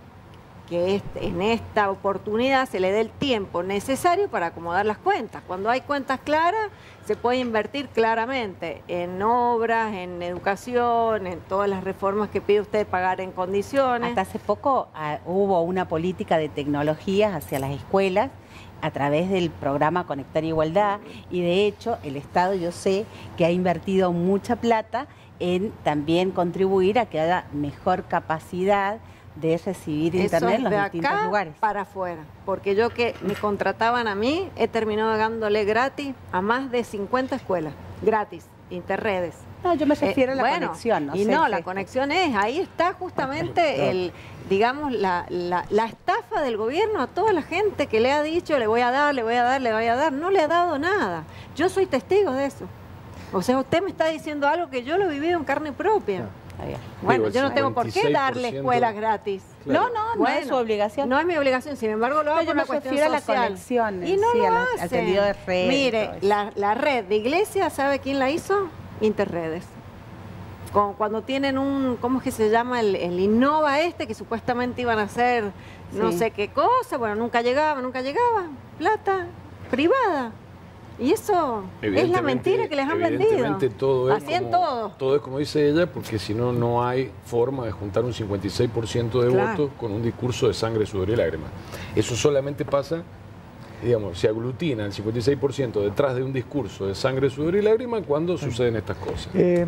que en esta oportunidad se le dé el tiempo necesario para acomodar las cuentas. Cuando hay cuentas claras, se puede invertir claramente en obras, en educación, en todas las reformas que pide usted pagar en condiciones. Hasta hace poco hubo una política de tecnologías hacia las escuelas a través del programa Conectar Igualdad, y de hecho el Estado, yo sé que ha invertido mucha plata en también contribuir a que haya mejor capacidad de recibir internet en los distintos lugares. Para afuera, porque yo que me contrataban a mí, he terminado dándole gratis a más de 50 escuelas, gratis, interredes. No, yo me refiero a la conexión. La conexión ahí está justamente digamos, la estafa del gobierno a toda la gente que le ha dicho, le voy a dar, no le ha dado nada. Yo soy testigo de eso. O sea, usted me está diciendo algo que yo lo he vivido en carne propia. Bueno, yo no tengo por qué darle escuelas gratis. Claro. No es su obligación. No es mi obligación, sin embargo lo hago por una cuestión social. A la conexión. Y no lo hace. Al tendido de red. Mire, la red de iglesia, ¿sabe quién la hizo? Interredes. Cuando tienen ¿cómo es que se llama? El Innova que supuestamente iban a hacer no sé qué cosa, bueno, nunca llegaba, plata privada. Y eso es la mentira que les han vendido. Evidentemente todo es como dice ella, porque si no, no hay forma de juntar un 56% de votos con un discurso de sangre, sudor y lágrimas. Eso solamente pasa, digamos, se aglutina el 56% detrás de un discurso de sangre, sudor y lágrimas cuando suceden estas cosas.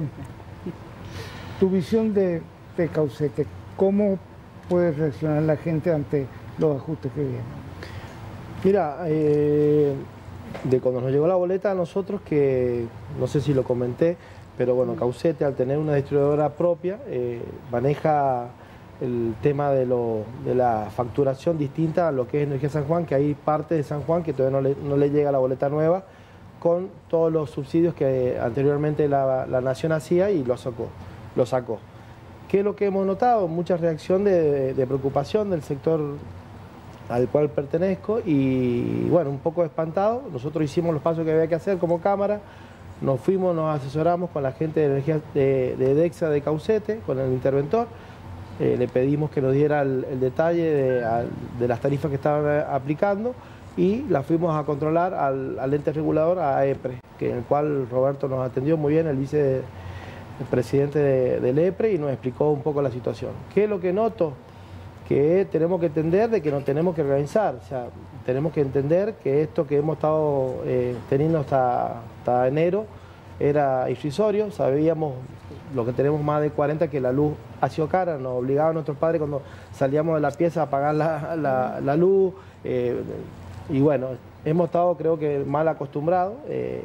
Tu visión de Caucete, ¿cómo puede reaccionar la gente ante los ajustes que vienen? Mira, de cuando nos llegó la boleta a nosotros, que no sé si lo comenté, pero bueno, Caucete, al tener una distribuidora propia, maneja el tema de la facturación distinta a lo que es Energía San Juan, que hay parte de San Juan que todavía no le llega la boleta nueva, con todos los subsidios que anteriormente la Nación hacía y lo sacó. ¿Qué es lo que hemos notado? Mucha reacción de preocupación del sector al cual pertenezco y bueno, un poco espantado. Nosotros hicimos los pasos que había que hacer como Cámara, nos fuimos, nos asesoramos con la gente de energía de DEXA de Caucete, con el interventor, le pedimos que nos diera el detalle de las tarifas que estaban aplicando y la fuimos a controlar al ente regulador, a EPRE, en el cual Roberto nos atendió muy bien, el vicepresidente del EPRE, y nos explicó un poco la situación. ¿Qué es lo que noto? Que tenemos que entender de que nos tenemos que organizar, o sea, tenemos que entender que esto que hemos estado teniendo hasta enero era irrisorio, sabíamos lo que tenemos más de 40 que la luz ha sido cara, nos obligaba a nuestros padres cuando salíamos de la pieza a pagar la luz, y bueno, hemos estado creo que mal acostumbrados,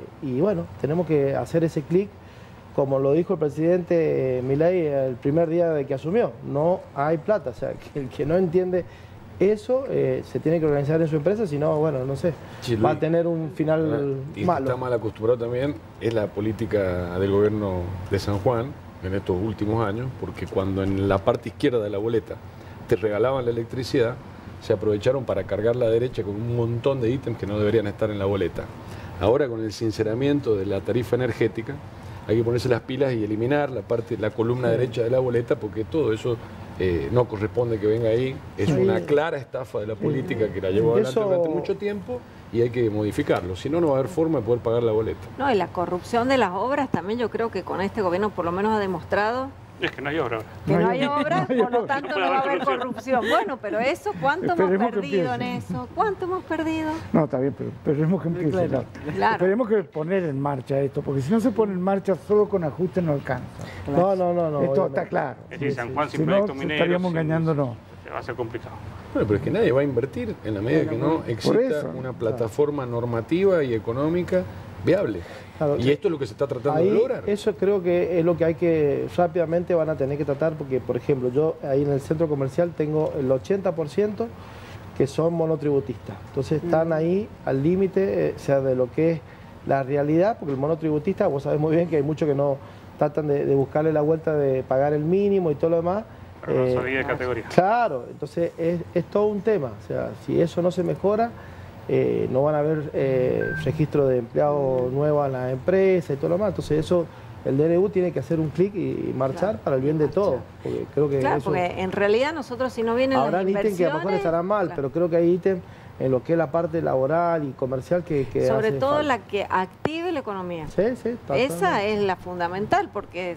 y bueno, tenemos que hacer ese clic. Como lo dijo el presidente Milei el primer día de que asumió, no hay plata, o sea, que el que no entiende eso se tiene que organizar en su empresa, si no, bueno, no sé, sí, va a tener un final malo. Está mal acostumbrado también, es la política del gobierno de San Juan en estos últimos años, porque cuando en la parte izquierda de la boleta te regalaban la electricidad, se aprovecharon para cargar la derecha con un montón de ítems que no deberían estar en la boleta. Ahora con el sinceramiento de la tarifa energética, hay que ponerse las pilas y eliminar la columna derecha de la boleta, porque todo eso no corresponde que venga ahí. Es una clara estafa de la política que la llevó adelante durante mucho tiempo y hay que modificarlo. Si no, no va a haber forma de poder pagar la boleta. No, y la corrupción de las obras también yo creo que con este gobierno por lo menos ha demostrado... Es que no hay obra. Que no hay obra, por lo tanto no va a haber corrupción. Bueno, pero eso, ¿cuánto hemos perdido en eso? ¿Cuánto hemos perdido? No, está bien, pero esperemos que empiece. Claro. Esperemos que poner en marcha esto, porque si no se pone en marcha solo con ajustes no alcanza. Claro. No. Esto está claro. Es decir, San Juan sin proyecto minero. Estaríamos engañándonos. Va a ser complicado. Bueno, pero es que nadie va a invertir en la medida que no exista una plataforma normativa y económica viable. Claro, y esto es lo que se está tratando de lograr. Eso creo que es lo que hay que rápidamente van a tener que tratar, porque por ejemplo yo ahí en el centro comercial tengo el 80% que son monotributistas, entonces están ahí al límite, o sea, de lo que es la realidad, porque el monotributista, vos sabés muy bien que hay muchos que no tratan de buscarle la vuelta de pagar el mínimo y todo lo demás. Pero no sabía de categoría. Claro, entonces es todo un tema, o sea, si eso no se mejora, no van a haber registro de empleados nuevos en las empresas y todo lo demás. Entonces eso, el DNU tiene que hacer un clic y marchar para el bien de todos. Porque creo que eso, porque en realidad nosotros si no vienen las inversiones... Habrá ítems que a lo mejor estarán mal, pero creo que hay ítems en lo que es la parte laboral y comercial que sobre todo falta. La que active la economía. Sí, esa es la fundamental, porque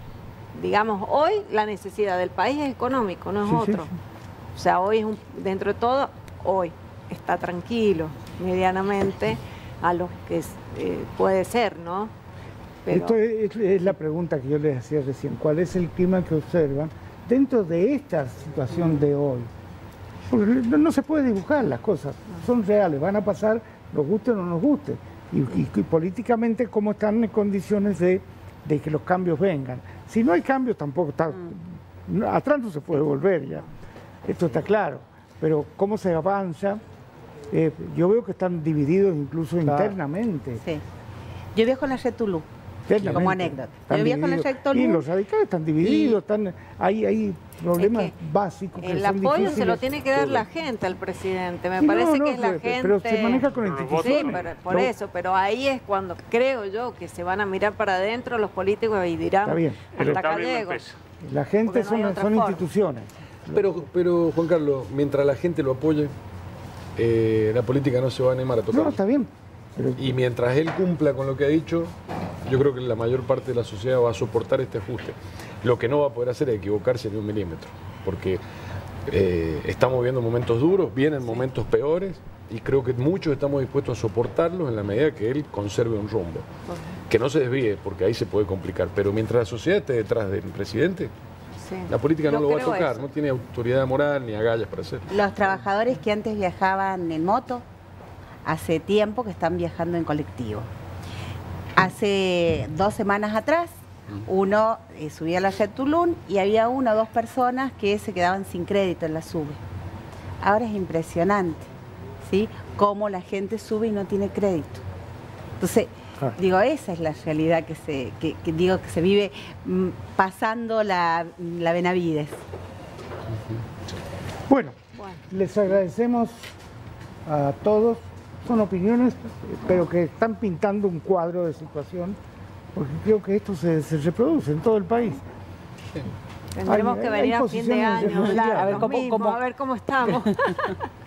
digamos, hoy la necesidad del país es económico, no es otro. Sí. O sea, hoy es dentro de todo, hoy está tranquilo medianamente a los que puede ser, ¿no? Pero... Esto es la pregunta que yo les hacía recién. ¿Cuál es el clima que observan dentro de esta situación de hoy? Porque no se puede dibujar las cosas, son reales, van a pasar, nos guste o no nos guste. Y políticamente cómo están en condiciones de que los cambios vengan. Si no hay cambios tampoco está... Atrás no se puede volver ya, esto está claro. Pero cómo se avanza... yo veo que están divididos incluso internamente. Sí. Yo viajo en la red Tulú, como anécdota. Yo viajo en la red Tulú. Y los radicales están divididos, hay problemas básicos. El apoyo se lo tiene que dar la gente al presidente. Me parece que es la gente. Pero se maneja con instituciones. Sí, por eso. Pero ahí es cuando creo yo que se van a mirar para adentro los políticos y dirán hasta acá llego. La gente son instituciones. Pero Juan Carlos, mientras la gente lo apoye, la política no se va a animar a tocar. No, está bien. Y mientras él cumpla con lo que ha dicho, yo creo que la mayor parte de la sociedad va a soportar este ajuste. Lo que no va a poder hacer es equivocarse ni un milímetro, porque estamos viendo momentos duros, vienen momentos peores, y creo que muchos estamos dispuestos a soportarlos en la medida que él conserve un rumbo. Que no se desvíe, porque ahí se puede complicar, pero mientras la sociedad esté detrás del presidente, la política no lo va a tocar, no tiene autoridad moral ni agallas para hacerlo. Los trabajadores que antes viajaban en moto, hace tiempo que están viajando en colectivo. Hace 2 semanas atrás, uno subía a la red Tulum y había 1 o 2 personas que se quedaban sin crédito en la SUBE. Ahora es impresionante, ¿sí? Cómo la gente sube y no tiene crédito. Entonces, Digo, esa es la realidad que se vive pasando la Benavides. Bueno, les agradecemos a todos. Son opiniones, pero que están pintando un cuadro de situación, porque creo que esto se reproduce en todo el país. Tendremos que venir a fin de año, claro, a ver cómo estamos.